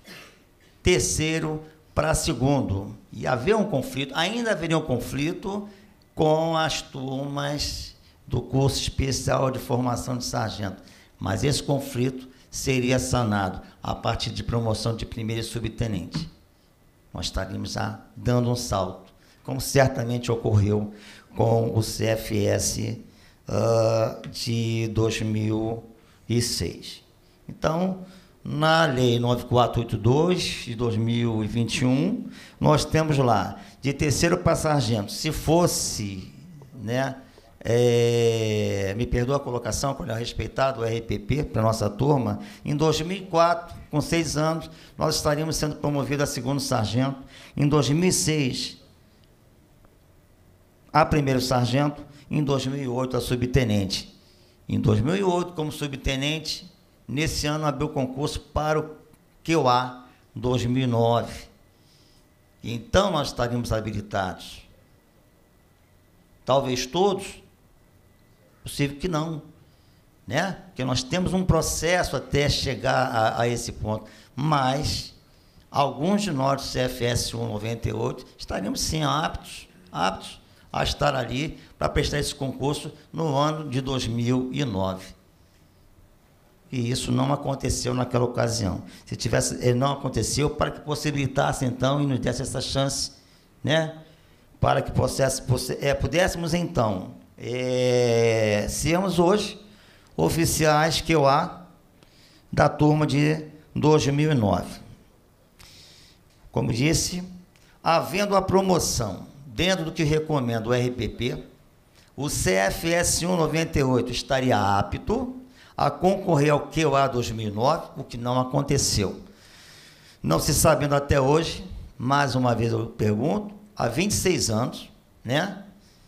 terceiro para segundo, e haver um conflito, ainda haveria um conflito com as turmas do curso especial de formação de sargento, mas esse conflito seria sanado a partir de promoção de primeiro e subtenente. Nós estaríamos já dando um salto, como certamente ocorreu com o C F S uh, de dois mil e seis. Então, na Lei nove quatro oito dois, de dois mil e vinte e um, nós temos lá, de terceiro para sargento, se fosse, né, é, me perdoa a colocação, quando é respeitado o R P P para a nossa turma, em dois mil e quatro, com seis anos, nós estaríamos sendo promovidos a segundo sargento, em dois mil e seis, a primeiro sargento, em dois mil e oito, a subtenente. Em dois mil e oito, como subtenente, nesse ano abriu o concurso para o Q U A dois mil e nove. Então, nós estaríamos habilitados. Talvez todos, possível que não, né? Porque nós temos um processo até chegar a, a esse ponto. Mas, alguns de nós do C F S cento e noventa e oito estaríamos, sim, aptos, aptos a estar ali para prestar esse concurso no ano de dois mil e nove. E isso não aconteceu naquela ocasião. Se tivesse, não aconteceu para que possibilitasse, então, e nos desse essa chance, né? Para que possesse, é, pudéssemos, então, é, sermos hoje oficiais Q U A da turma de dois mil e nove. Como disse, havendo a promoção dentro do que recomenda o R P P, o C F S cento e noventa e oito estaria apto a concorrer ao Q U A dois mil e nove, o que não aconteceu. Não se sabendo até hoje, mais uma vez eu pergunto, há vinte e seis anos, né,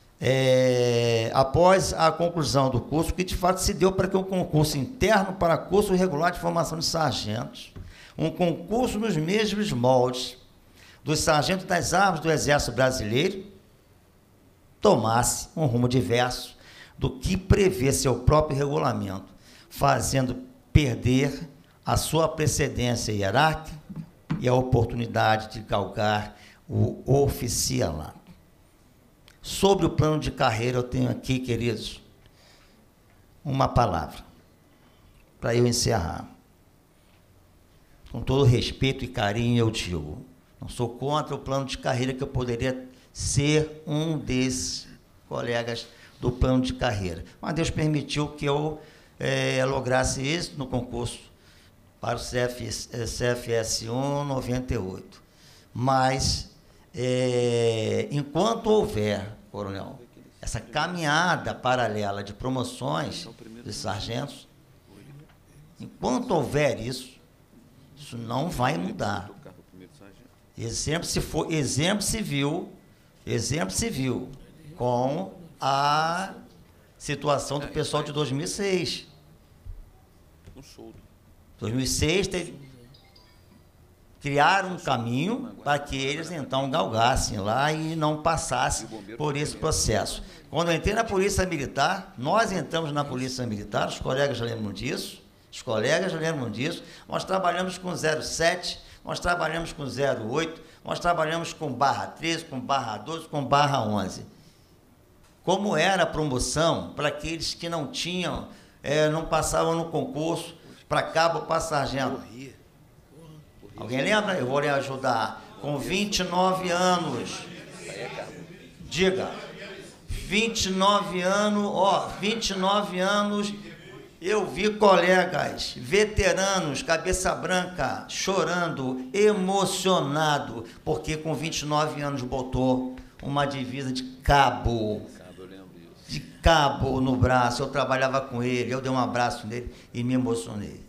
é, após a conclusão do curso, que de fato se deu para que um concurso interno para curso regular de formação de sargentos, um concurso nos mesmos moldes dos sargentos das armas do Exército Brasileiro, tomasse um rumo diverso do que prevê seu próprio regulamento, fazendo perder a sua precedência hierárquica e a oportunidade de galgar o oficialato. Sobre o plano de carreira, eu tenho aqui, queridos, uma palavra para eu encerrar. Com todo respeito e carinho, eu digo, não sou contra o plano de carreira, que eu poderia ser um desses colegas do plano de carreira. Mas Deus permitiu que eu É, lograsse isso no concurso para o C F S cento e noventa e oito. Mas, é, enquanto houver, coronel, essa caminhada paralela de promoções de sargentos, enquanto houver isso, isso não vai mudar. Exemplo se for, exemplo se viu, exemplo se viu com a situação do pessoal de dois mil e seis. dois mil e seis teve, criaram um caminho para que eles então galgassem lá e não passassem por esse processo. Quando eu entrei na Polícia Militar, nós entramos na Polícia Militar, os colegas já lembram disso, os colegas já lembram disso, nós trabalhamos com zero sete, nós trabalhamos com zero oito, nós trabalhamos com barra treze, com barra doze, com barra onze. Como era a promoção para aqueles que não tinham, é, não passavam no concurso para cabo ou para sargento? Alguém lembra? Eu vou lhe ajudar. Com vinte e nove anos. Diga. vinte e nove anos, ó, vinte e nove anos, eu vi colegas, veteranos, cabeça branca, chorando, emocionado, porque com vinte e nove anos botou uma divisa de cabo, de cabo no braço. Eu trabalhava com ele, eu dei um abraço nele e me emocionei.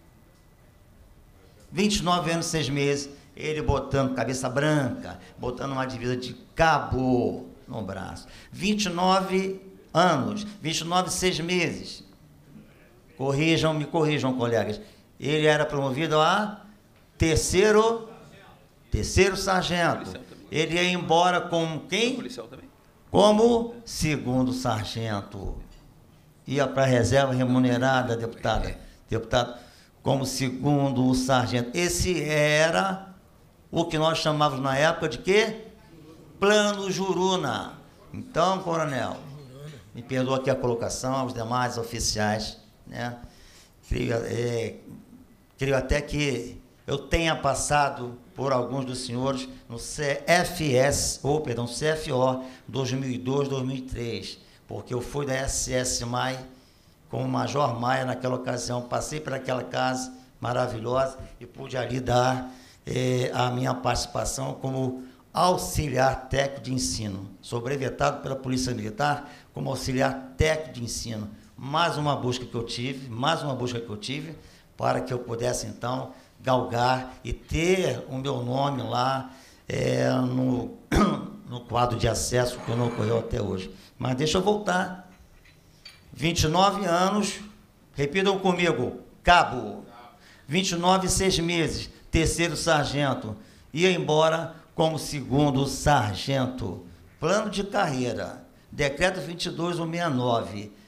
vinte e nove anos, seis meses, ele botando cabeça branca, botando uma divisa de cabo no braço. vinte e nove anos, vinte e nove, seis meses. Corrijam, me corrijam, colegas. Ele era promovido a terceiro, terceiro sargento. Ele ia embora como quem? Como segundo sargento. Ia para a reserva remunerada, deputada. Deputado, como segundo sargento. Esse era o que nós chamávamos na época de quê? Plano Juruna. Então, coronel, me perdoa aqui a colocação, aos demais oficiais, né? Creio, é, creio até que eu tenha passado por alguns dos senhores no C F S, ou, perdão, C F O dois mil e dois, dois mil e três, porque eu fui da S S Maia com o Major Maia naquela ocasião, passei por aquela casa maravilhosa e pude ali dar é, a minha participação como auxiliar técnico de ensino. Sou brevetado pela Polícia Militar como auxiliar técnico de ensino. Mais uma busca que eu tive, mais uma busca que eu tive, para que eu pudesse, então, galgar e ter o meu nome lá é, no, no quadro de acesso, que não ocorreu até hoje. Mas deixa eu voltar. vinte e nove anos, repitam comigo, cabo. vinte e nove, seis meses, terceiro sargento. Ia embora como segundo sargento. Plano de carreira, decreto vinte e dois, cento e sessenta e nove,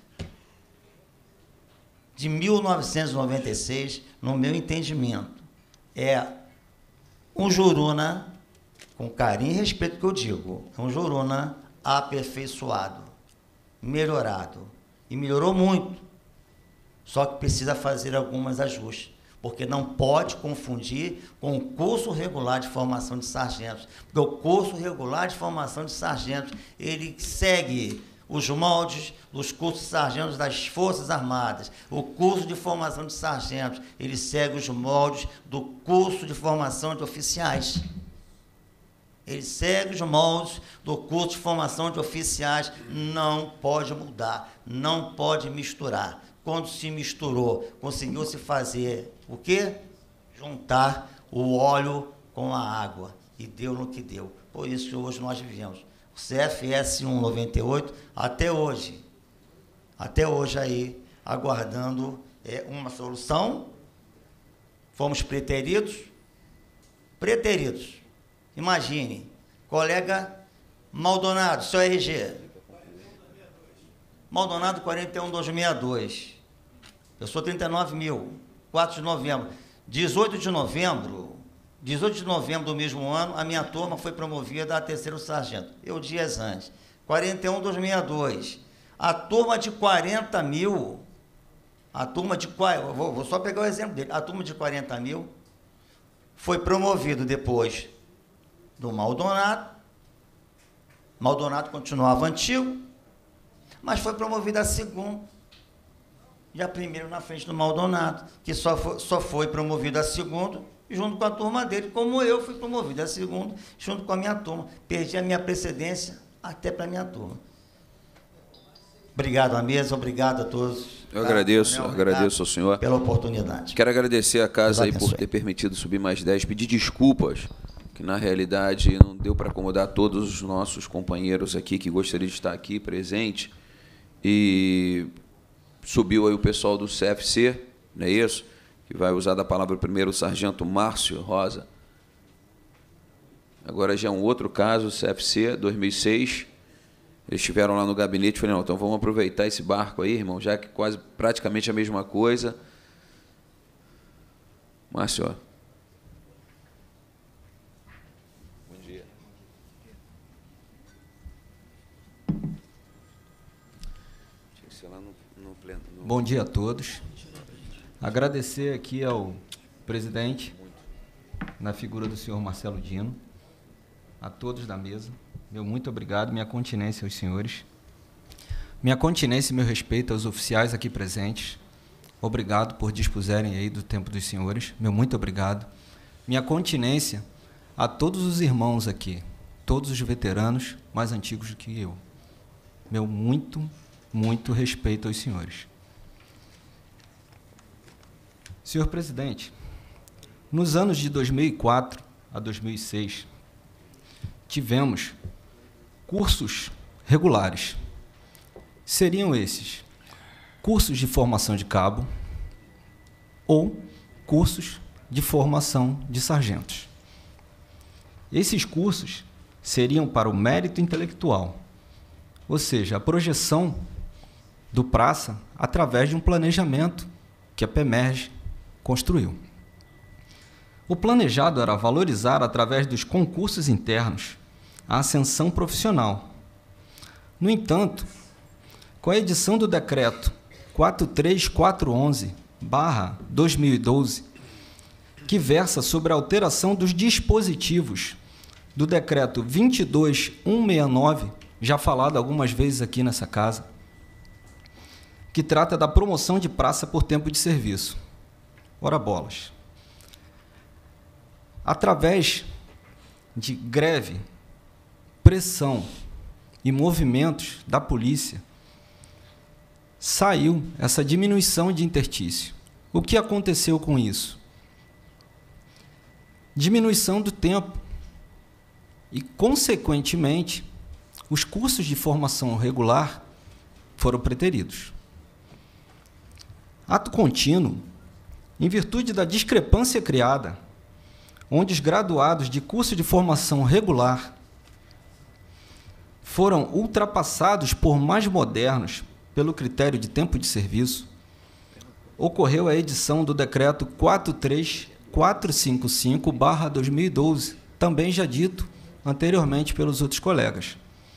de mil novecentos e noventa e seis, no meu entendimento, é um juruna, com carinho e respeito que eu digo, é um juruna aperfeiçoado, melhorado, e melhorou muito, só que precisa fazer alguns ajustes, porque não pode confundir com o curso regular de formação de sargentos, porque o curso regular de formação de sargentos, ele segue os moldes dos cursos de sargentos das Forças Armadas. O curso de formação de sargentos, ele segue os moldes do curso de formação de oficiais. Ele segue os moldes do curso de formação de oficiais, não pode mudar, não pode misturar. Quando se misturou, conseguiu-se fazer o quê? Juntar o óleo com a água, e deu no que deu. Por isso que hoje nós vivemos. O C F S cento e noventa e oito, até hoje, até hoje aí, aguardando é, uma solução. Fomos preteridos, preteridos. Imagine, colega Maldonado, seu R G. Maldonado quarenta e um, dois mil e sessenta e dois. Eu sou trinta e nove mil, quatro de novembro. dezoito de novembro, dezoito de novembro do mesmo ano, a minha turma foi promovida a terceiro sargento. Eu dias antes. quarenta e um, dois mil e sessenta e dois. A turma de quarenta mil, a turma de, vou, vou só pegar o exemplo dele, a turma de quarenta mil foi promovido depois do Maldonado. Maldonado continuava antigo, mas foi promovido a segundo, já primeiro na frente do Maldonado, que só foi, só foi promovido a segundo, junto com a turma dele, como eu fui promovido a segundo, junto com a minha turma. Perdi a minha precedência até para a minha turma. Obrigado à mesa, obrigado a todos. Eu agradeço, eu agradeço ao senhor pela oportunidade. Quero agradecer a casa aí por ter permitido subir mais dez, pedir desculpas, que na realidade não deu para acomodar todos os nossos companheiros aqui que gostariam de estar aqui presente, e subiu aí o pessoal do C F C, não é isso? Que vai usar da palavra primeiro o sargento Márcio Rosa. Agora já é um outro caso, C F C, dois mil e seis. Eles estiveram lá no gabinete e falei, não, então vamos aproveitar esse barco aí, irmão, já que quase praticamente a mesma coisa. Márcio, ó. Bom dia. Tinha que ser lá no, no pleno. No... Bom dia a todos. Agradecer aqui ao presidente, na figura do senhor Marcelo Dino, a todos da mesa, meu muito obrigado, minha continência aos senhores, minha continência e meu respeito aos oficiais aqui presentes, obrigado por dispuserem aí do tempo dos senhores, meu muito obrigado, minha continência a todos os irmãos aqui, todos os veteranos mais antigos do que eu, meu muito, muito respeito aos senhores. Senhor presidente, nos anos de dois mil e quatro a dois mil e seis, tivemos cursos regulares. Seriam esses cursos de formação de cabo ou cursos de formação de sargentos. Esses cursos seriam para o mérito intelectual, ou seja, a projeção do praça através de um planejamento que a PEMERGE construiu. O planejado era valorizar, através dos concursos internos, a ascensão profissional. No entanto, com a edição do decreto quatro três quatro onze barra dois mil e doze, que versa sobre a alteração dos dispositivos do decreto vinte e dois mil cento e sessenta e nove, já falado algumas vezes aqui nessa casa, que trata da promoção de praça por tempo de serviço. Ora bolas. Através de greve, pressão e movimentos da polícia, saiu essa diminuição de interstício. O que aconteceu com isso? Diminuição do tempo e, consequentemente, os cursos de formação regular foram preteridos. Ato contínuo, em virtude da discrepância criada, onde os graduados de curso de formação regular foram ultrapassados por mais modernos pelo critério de tempo de serviço, ocorreu a edição do decreto quatro três quatro cinco cinco barra dois mil e doze, também já dito anteriormente pelos outros colegas.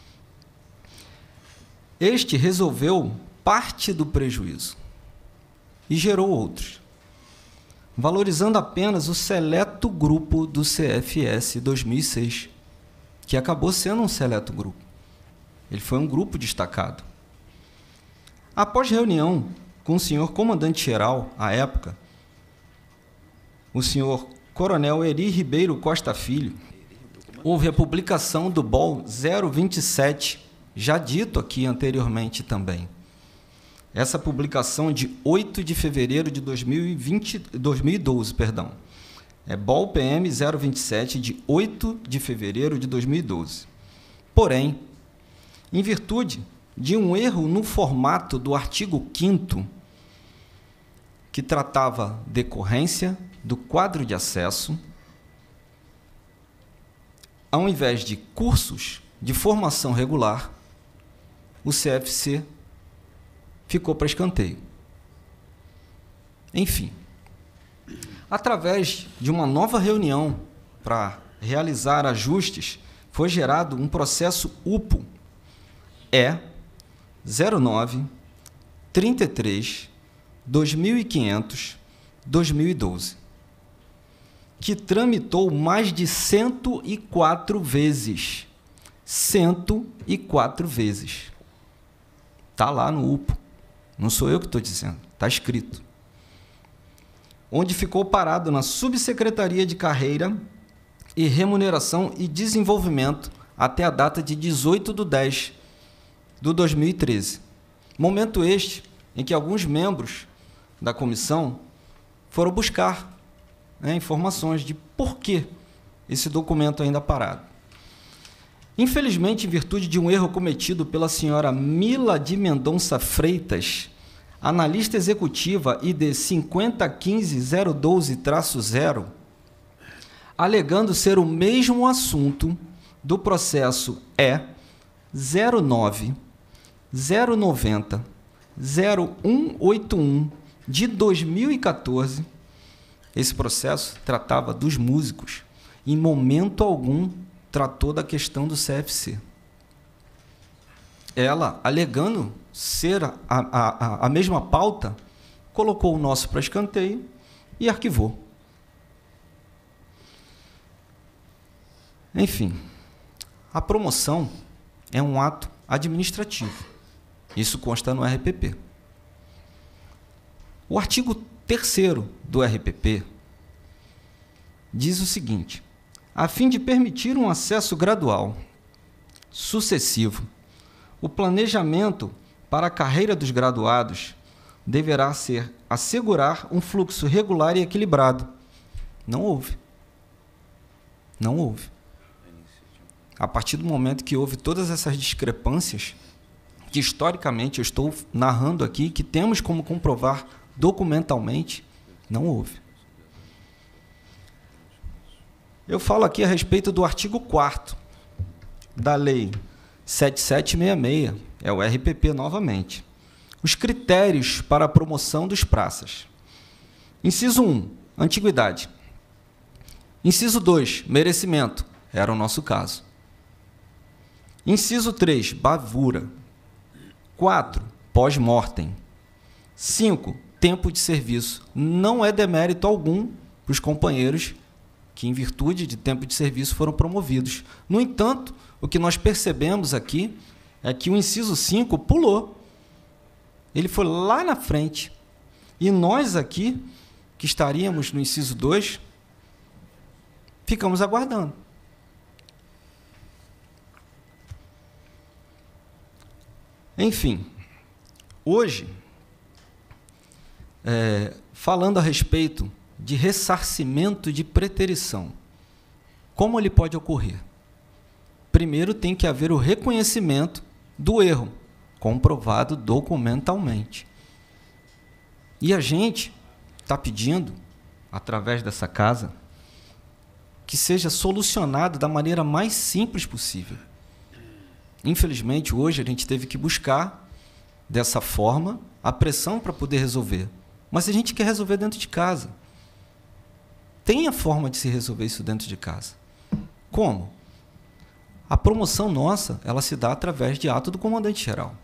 Este resolveu parte do prejuízo e gerou outros, valorizando apenas o seleto grupo do C F S dois mil e seis, que acabou sendo um seleto grupo. Ele foi um grupo destacado. Após reunião com o senhor comandante-geral, à época, o senhor Coronel Eri Ribeiro Costa Filho, houve a publicação do B O L zero vinte e sete, já dito aqui anteriormente também. Essa publicação de oito de fevereiro de dois mil e vinte, dois mil e doze, perdão. É B O L P M zero vinte e sete, de oito de fevereiro de dois mil e doze. Porém, em virtude de um erro no formato do artigo quinto, que tratava decorrência do quadro de acesso, ao invés de cursos de formação regular, o C F C ficou para escanteio. Enfim, através de uma nova reunião para realizar ajustes, foi gerado um processo U P O E zero nove trinta e três dois mil e quinhentos dois mil e doze, que tramitou mais de cento e quatro vezes. cento e quatro vezes. Está lá no U P O. Não sou eu que estou dizendo, está escrito. Onde ficou parado na Subsecretaria de Carreira e Remuneração e Desenvolvimento até a data de dezoito de dez de dois mil e treze. Momento este em que alguns membros da comissão foram buscar, né, informações de por que esse documento ainda parado. Infelizmente, em virtude de um erro cometido pela senhora Mila de Mendonça Freitas, analista executiva I D cinquenta quinze zero doze traço zero, alegando ser o mesmo assunto do processo E zero nove zero noventa zero um oito um de dois mil e quatorze, esse processo tratava dos músicos, em momento algum tratou da questão do C F C. Ela, alegando ser a, a, a mesma pauta, colocou o nosso para escanteio e arquivou. Enfim, a promoção é um ato administrativo. Isso consta no R P P. O artigo terceiro do R P P diz o seguinte: a fim de permitir um acesso gradual, sucessivo, o planejamento para a carreira dos graduados deverá ser assegurar um fluxo regular e equilibrado. Não houve. Não houve. A partir do momento que houve todas essas discrepâncias, que historicamente eu estou narrando aqui, que temos como comprovar documentalmente, não houve. Eu falo aqui a respeito do artigo quarto da Lei sete mil setecentos e sessenta e seis, é o R P P novamente. Os critérios para a promoção dos praças. Inciso um, antiguidade. Inciso dois, merecimento. Era o nosso caso. Inciso três, bravura. quatro, pós-mortem. cinco, tempo de serviço. Não é demérito algum para os companheiros que, em virtude de tempo de serviço, foram promovidos. No entanto, o que nós percebemos aqui é que o inciso cinco pulou. Ele foi lá na frente. E nós aqui, que estaríamos no inciso dois, ficamos aguardando. Enfim, hoje, é, falando a respeito de ressarcimento de preterição, como ele pode ocorrer? Primeiro tem que haver o reconhecimento do erro, comprovado documentalmente. E a gente está pedindo, através dessa casa, que seja solucionado da maneira mais simples possível. Infelizmente, hoje a gente teve que buscar, dessa forma, a pressão para poder resolver. Mas a gente quer resolver dentro de casa. Tem a forma de se resolver isso dentro de casa. Como? A promoção nossa, ela se dá através de ato do comandante-geral.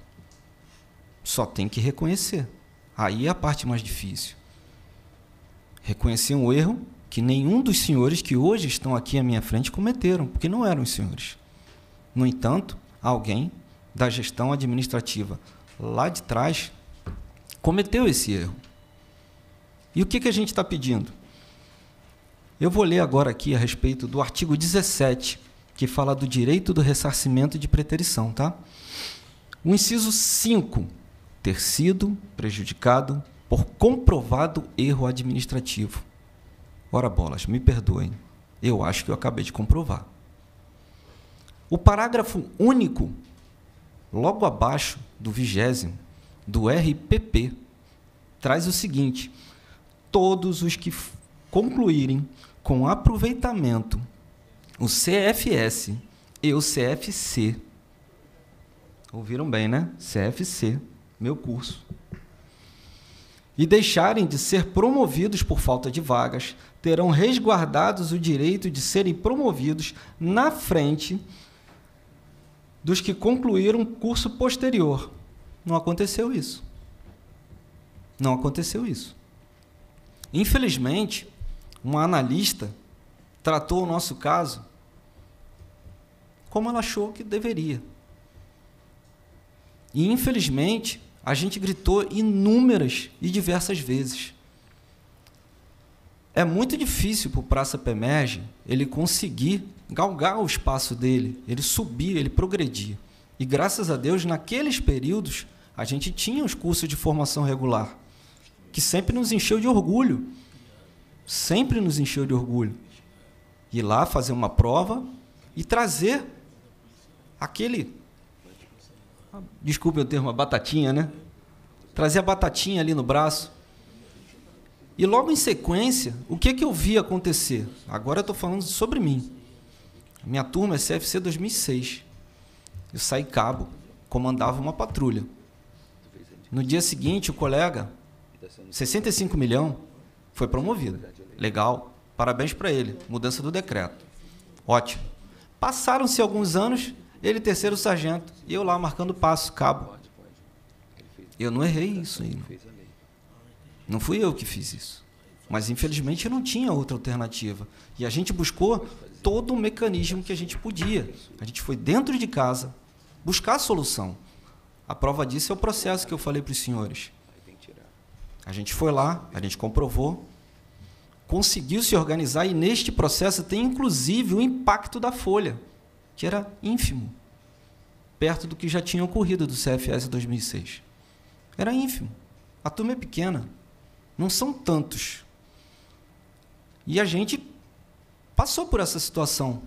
Só tem que reconhecer. Aí é a parte mais difícil. Reconhecer um erro que nenhum dos senhores que hoje estão aqui à minha frente cometeram, porque não eram os senhores. No entanto, alguém da gestão administrativa lá de trás cometeu esse erro. E o que, que a gente está pedindo? Eu vou ler agora aqui a respeito do artigo dezessete, que fala do direito do ressarcimento de preterição. Tá? O inciso cinco, ter sido prejudicado por comprovado erro administrativo. Ora bolas, me perdoem, eu acho que eu acabei de comprovar. O parágrafo único, logo abaixo do vigésimo, do R P P, traz o seguinte: todos os que concluírem com aproveitamento o C F S e o C F C, ouviram bem, né? C F C, meu curso, e deixarem de ser promovidos por falta de vagas, terão resguardados o direito de serem promovidos na frente dos que concluíram curso posterior. Não aconteceu isso. Não aconteceu isso. Infelizmente, uma analista tratou o nosso caso como ela achou que deveria. E, infelizmente, a gente gritou inúmeras e diversas vezes. É muito difícil para o Praça Pemerge ele conseguir galgar o espaço dele, ele subir, ele progredir. E, graças a Deus, naqueles períodos, a gente tinha os cursos de formação regular, que sempre nos encheu de orgulho. Sempre nos encheu de orgulho. ir lá fazer uma prova e trazer aquele, desculpe o termo, a batatinha, né? Trazer a batatinha ali no braço. E logo em sequência, o que, que eu vi acontecer? Agora eu estou falando sobre mim. Minha turma é C F C dois mil e seis. Eu saí cabo, comandava uma patrulha. No dia seguinte, o colega, sessenta e cinco milhões, foi promovido. Legal, parabéns para ele, mudança do decreto. Ótimo. Passaram-se alguns anos, ele terceiro sargento, e eu lá marcando passo, cabo. Eu não errei isso aí. Não. Não fui eu que fiz isso. Mas, infelizmente, eu não tinha outra alternativa. E a gente buscou todo o mecanismo que a gente podia. A gente foi dentro de casa buscar a solução. A prova disso é o processo que eu falei para os senhores. A gente foi lá, a gente comprovou, conseguiu se organizar, e neste processo tem, inclusive, o impacto da folha, que era ínfimo, perto do que já tinha ocorrido do C F S dois mil e seis. Era ínfimo. A turma é pequena. Não são tantos. E a gente passou por essa situação.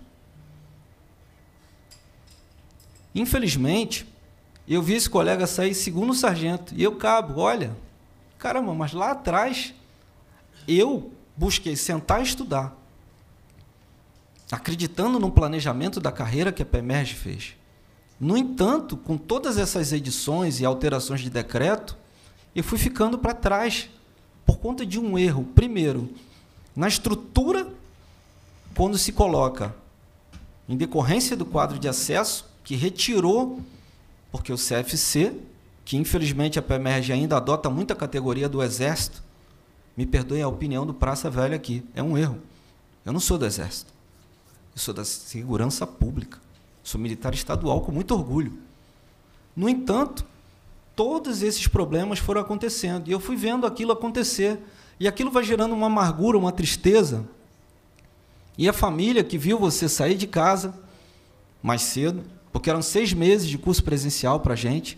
Infelizmente, eu vi esse colega sair segundo sargento, e eu cabo, olha, caramba, mas lá atrás eu busquei sentar e estudar, acreditando no planejamento da carreira que a PEMERG fez. No entanto, com todas essas edições e alterações de decreto, eu fui ficando para trás, por conta de um erro. Primeiro, na estrutura, quando se coloca, em decorrência do quadro de acesso, que retirou, porque o C F C, que infelizmente a PEMERG ainda adota muita categoria do Exército, me perdoe a opinião do Praça Velha aqui, é um erro. Eu não sou do Exército, eu sou da Segurança Pública, sou militar estadual com muito orgulho. No entanto, todos esses problemas foram acontecendo, e eu fui vendo aquilo acontecer, e aquilo vai gerando uma amargura, uma tristeza, e a família que viu você sair de casa mais cedo, porque eram seis meses de curso presencial para a gente,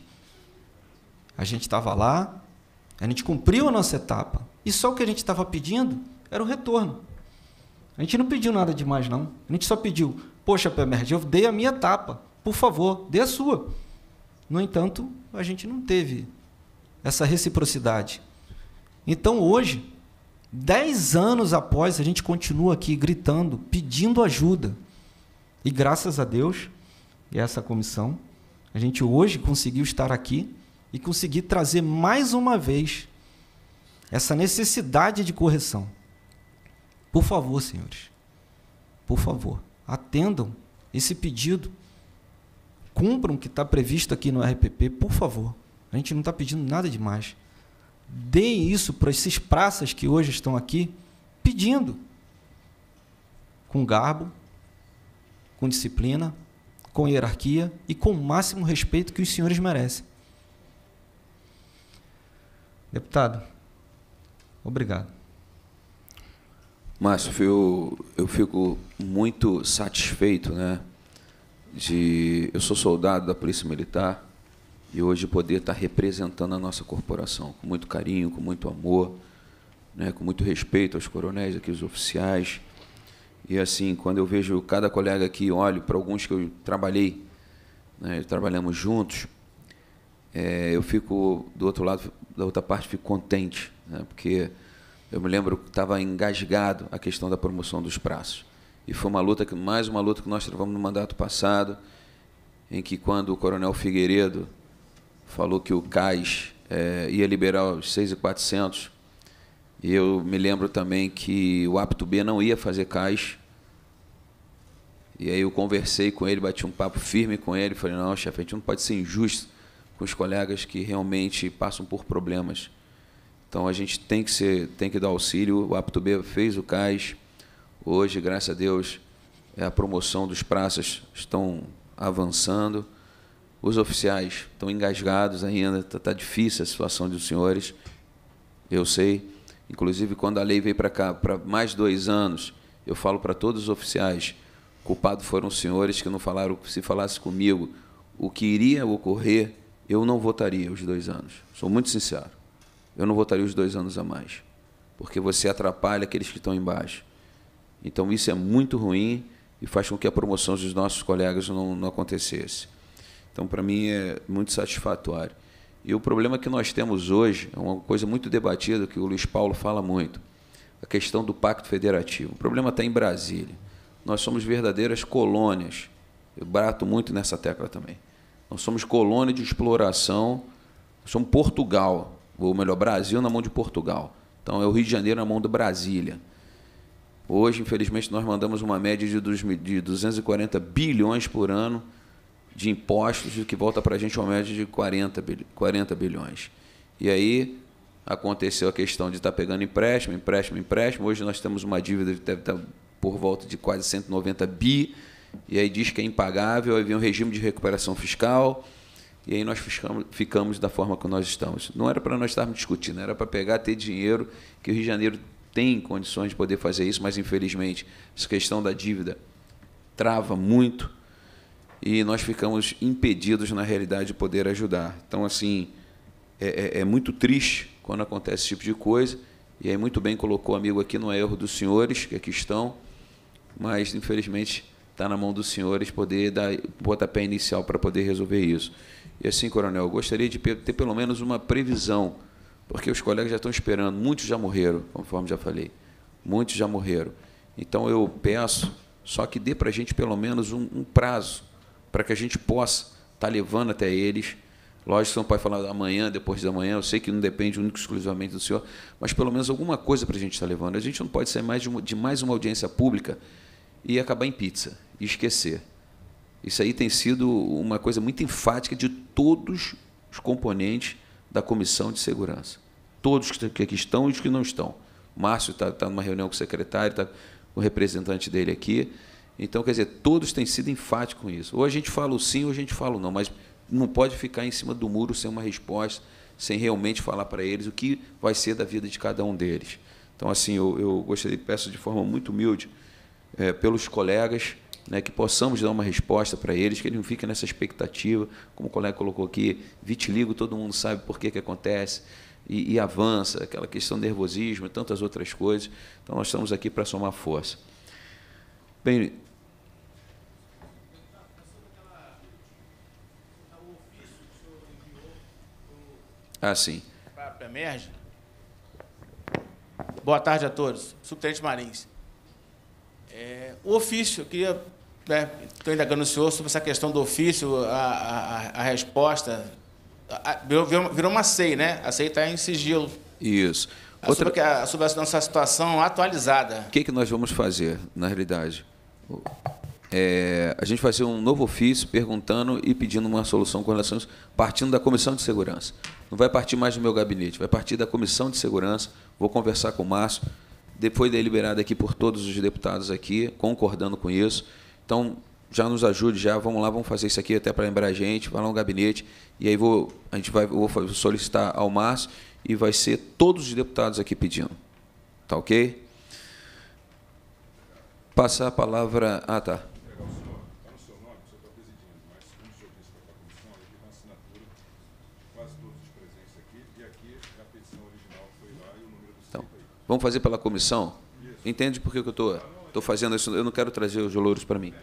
a gente estava lá, a gente cumpriu a nossa etapa, e só o que a gente estava pedindo era o retorno. A gente não pediu nada demais, não. A gente só pediu, poxa, PEMERG, eu dei a minha etapa, por favor, dê a sua. No entanto, a gente não teve essa reciprocidade. Então, hoje, dez anos após, a gente continua aqui gritando, pedindo ajuda. E, graças a Deus, e essa comissão, a gente hoje conseguiu estar aqui e conseguir trazer mais uma vez essa necessidade de correção. Por favor, senhores, por favor, atendam esse pedido. Cumpram o que está previsto aqui no R P P, por favor. A gente não está pedindo nada demais. Deem isso para esses praças que hoje estão aqui, pedindo. Com garbo, com disciplina, com hierarquia e com o máximo respeito que os senhores merecem. Deputado, obrigado. Márcio, eu, eu fico muito satisfeito, né? De, eu sou soldado da Polícia Militar e hoje poder estar representando a nossa corporação com muito carinho, com muito amor, né, com muito respeito aos coronéis, aqui os oficiais. E assim, quando eu vejo cada colega aqui, olho para alguns que eu trabalhei, né, trabalhamos juntos, é, eu fico, do outro lado, da outra parte, fico contente, né, porque eu me lembro que estava engasgado a questão da promoção dos praças. E foi uma luta, que, mais uma luta que nós travamos no mandato passado, em que, quando o coronel Figueiredo falou que o C A S é, ia liberar os seis mil e quatrocentos, e eu me lembro também que o Apto B não ia fazer C A S, e aí eu conversei com ele, bati um papo firme com ele, falei, não, chefe, a gente não pode ser injusto com os colegas que realmente passam por problemas. Então, a gente tem que, ser, tem que dar auxílio. O Apto B fez o C A S. Hoje, graças a Deus, a promoção dos praças estão avançando. Os oficiais estão engasgados ainda. Está tá difícil a situação dos senhores. Eu sei. Inclusive, quando a lei veio para cá, para mais dois anos, eu falo para todos os oficiais, culpados foram os senhores que não falaram, se falasse comigo o que iria ocorrer, eu não votaria os dois anos. Sou muito sincero. Eu não votaria os dois anos a mais, porque você atrapalha aqueles que estão embaixo. Então, isso é muito ruim e faz com que a promoção dos nossos colegas não, não acontecesse. Então, para mim, é muito satisfatório. E o problema que nós temos hoje é uma coisa muito debatida, que o Luiz Paulo fala muito, a questão do Pacto Federativo. O problema está em Brasília. Nós somos verdadeiras colônias. Eu bato muito nessa tecla também. Nós somos colônia de exploração, nós somos Portugal, ou melhor, Brasil na mão de Portugal. Então, é o Rio de Janeiro na mão de Brasília. Hoje, infelizmente, nós mandamos uma média de duzentos e quarenta bilhões por ano de impostos, que volta para a gente uma média de quarenta bilhões. E aí aconteceu a questão de estar pegando empréstimo, empréstimo, empréstimo. Hoje nós temos uma dívida que deve estar por volta de quase cento e noventa bi, e aí diz que é impagável, aí vem um regime de recuperação fiscal, e aí nós ficamos, ficamos da forma que nós estamos. Não era para nós estarmos discutindo, era para pegar, ter dinheiro, que o Rio de Janeiro tem condições de poder fazer isso, mas, infelizmente, essa questão da dívida trava muito, e nós ficamos impedidos, na realidade, de poder ajudar. Então, assim, é, é, é muito triste quando acontece esse tipo de coisa, e aí muito bem colocou o amigo aqui, não é erro dos senhores, que aqui estão, mas, infelizmente, está na mão dos senhores poder dar pontapé inicial para poder resolver isso. E assim, coronel, eu gostaria de ter pelo menos uma previsão, porque os colegas já estão esperando, muitos já morreram, conforme já falei, muitos já morreram. Então, eu peço só que dê para a gente pelo menos um, um prazo, para que a gente possa estar levando até eles. Lógico que você não pode falar amanhã, depois da manhã, eu sei que não depende único e exclusivamente do senhor, mas pelo menos alguma coisa para a gente estar levando. A gente não pode sair mais de, uma, de mais uma audiência pública e acabar em pizza, e esquecer. Isso aí tem sido uma coisa muito enfática de todos os componentes da Comissão de Segurança. Todos que aqui estão e os que não estão. O Márcio está tá numa reunião com o secretário, está com o representante dele aqui. Então, quer dizer, todos têm sido enfáticos com isso. Ou a gente fala o sim, ou a gente fala o não, mas não pode ficar em cima do muro sem uma resposta, sem realmente falar para eles o que vai ser da vida de cada um deles. Então, assim, eu, eu gostaria, peço de forma muito humilde, é, pelos colegas, né, que possamos dar uma resposta para eles, que eles não fiquem nessa expectativa, como o colega colocou aqui, vitiligo, todo mundo sabe por que, que acontece, e, e avança, aquela questão de nervosismo e tantas outras coisas. Então, nós estamos aqui para somar força. Bem, ah, sim. Para a Emerge. Boa tarde a todos. Subtenente Marins. É, o ofício, eu queria... Estou né, indagando o senhor sobre essa questão do ofício, a, a, a resposta. A, a, virou, virou uma C E I, né? A C E I está em sigilo. Isso. Outra... Sobre, a, sobre essa situação atualizada. O que, que nós vamos fazer, na realidade? É, a gente vai fazer um novo ofício perguntando e pedindo uma solução com relação a isso, partindo da Comissão de Segurança. Não vai partir mais do meu gabinete, vai partir da Comissão de Segurança. Vou conversar com o Márcio. Foi deliberado aqui por todos os deputados aqui, concordando com isso. Então, já nos ajude, já, vamos lá, vamos fazer isso aqui até para lembrar a gente, vai lá no gabinete, e aí vou, a gente vai, vou solicitar ao Márcio, e vai ser todos os deputados aqui pedindo. Tá ok? Passar a palavra... Ah, tá. Então, vamos fazer pela comissão? Entende por que eu estou estou fazendo isso? Eu não quero trazer os louros para mim.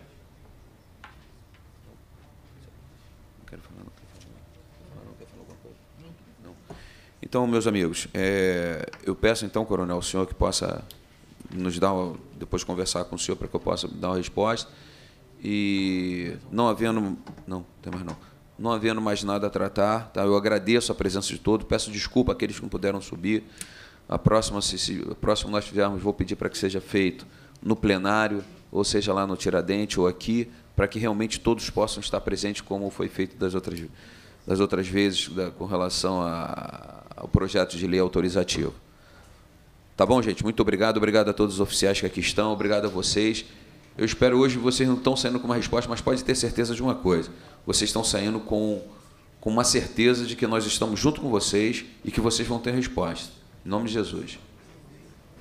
Não quero falar, não quero falar. Não quer falar alguma coisa? Não. Então, meus amigos, é, eu peço então, coronel, ao senhor que possa nos dar, depois conversar com o senhor para que eu possa dar uma resposta. E não havendo, não, tem mais não. Não havendo mais nada a tratar, tá? Eu agradeço a presença de todos, peço desculpa àqueles que não puderam subir. A próxima, se, se a próxima nós tivermos, vou pedir para que seja feito no plenário, ou seja lá no Tiradentes ou aqui, para que realmente todos possam estar presentes, como foi feito das outras, das outras vezes, da, com relação a, ao projeto de lei autorizativo. Tá bom, gente? Muito obrigado. Obrigado a todos os oficiais que aqui estão. Obrigado a vocês. Eu espero hoje, vocês não estão saindo com uma resposta, mas pode ter certeza de uma coisa. Vocês estão saindo com, com uma certeza de que nós estamos junto com vocês e que vocês vão ter resposta. Em nome de Jesus.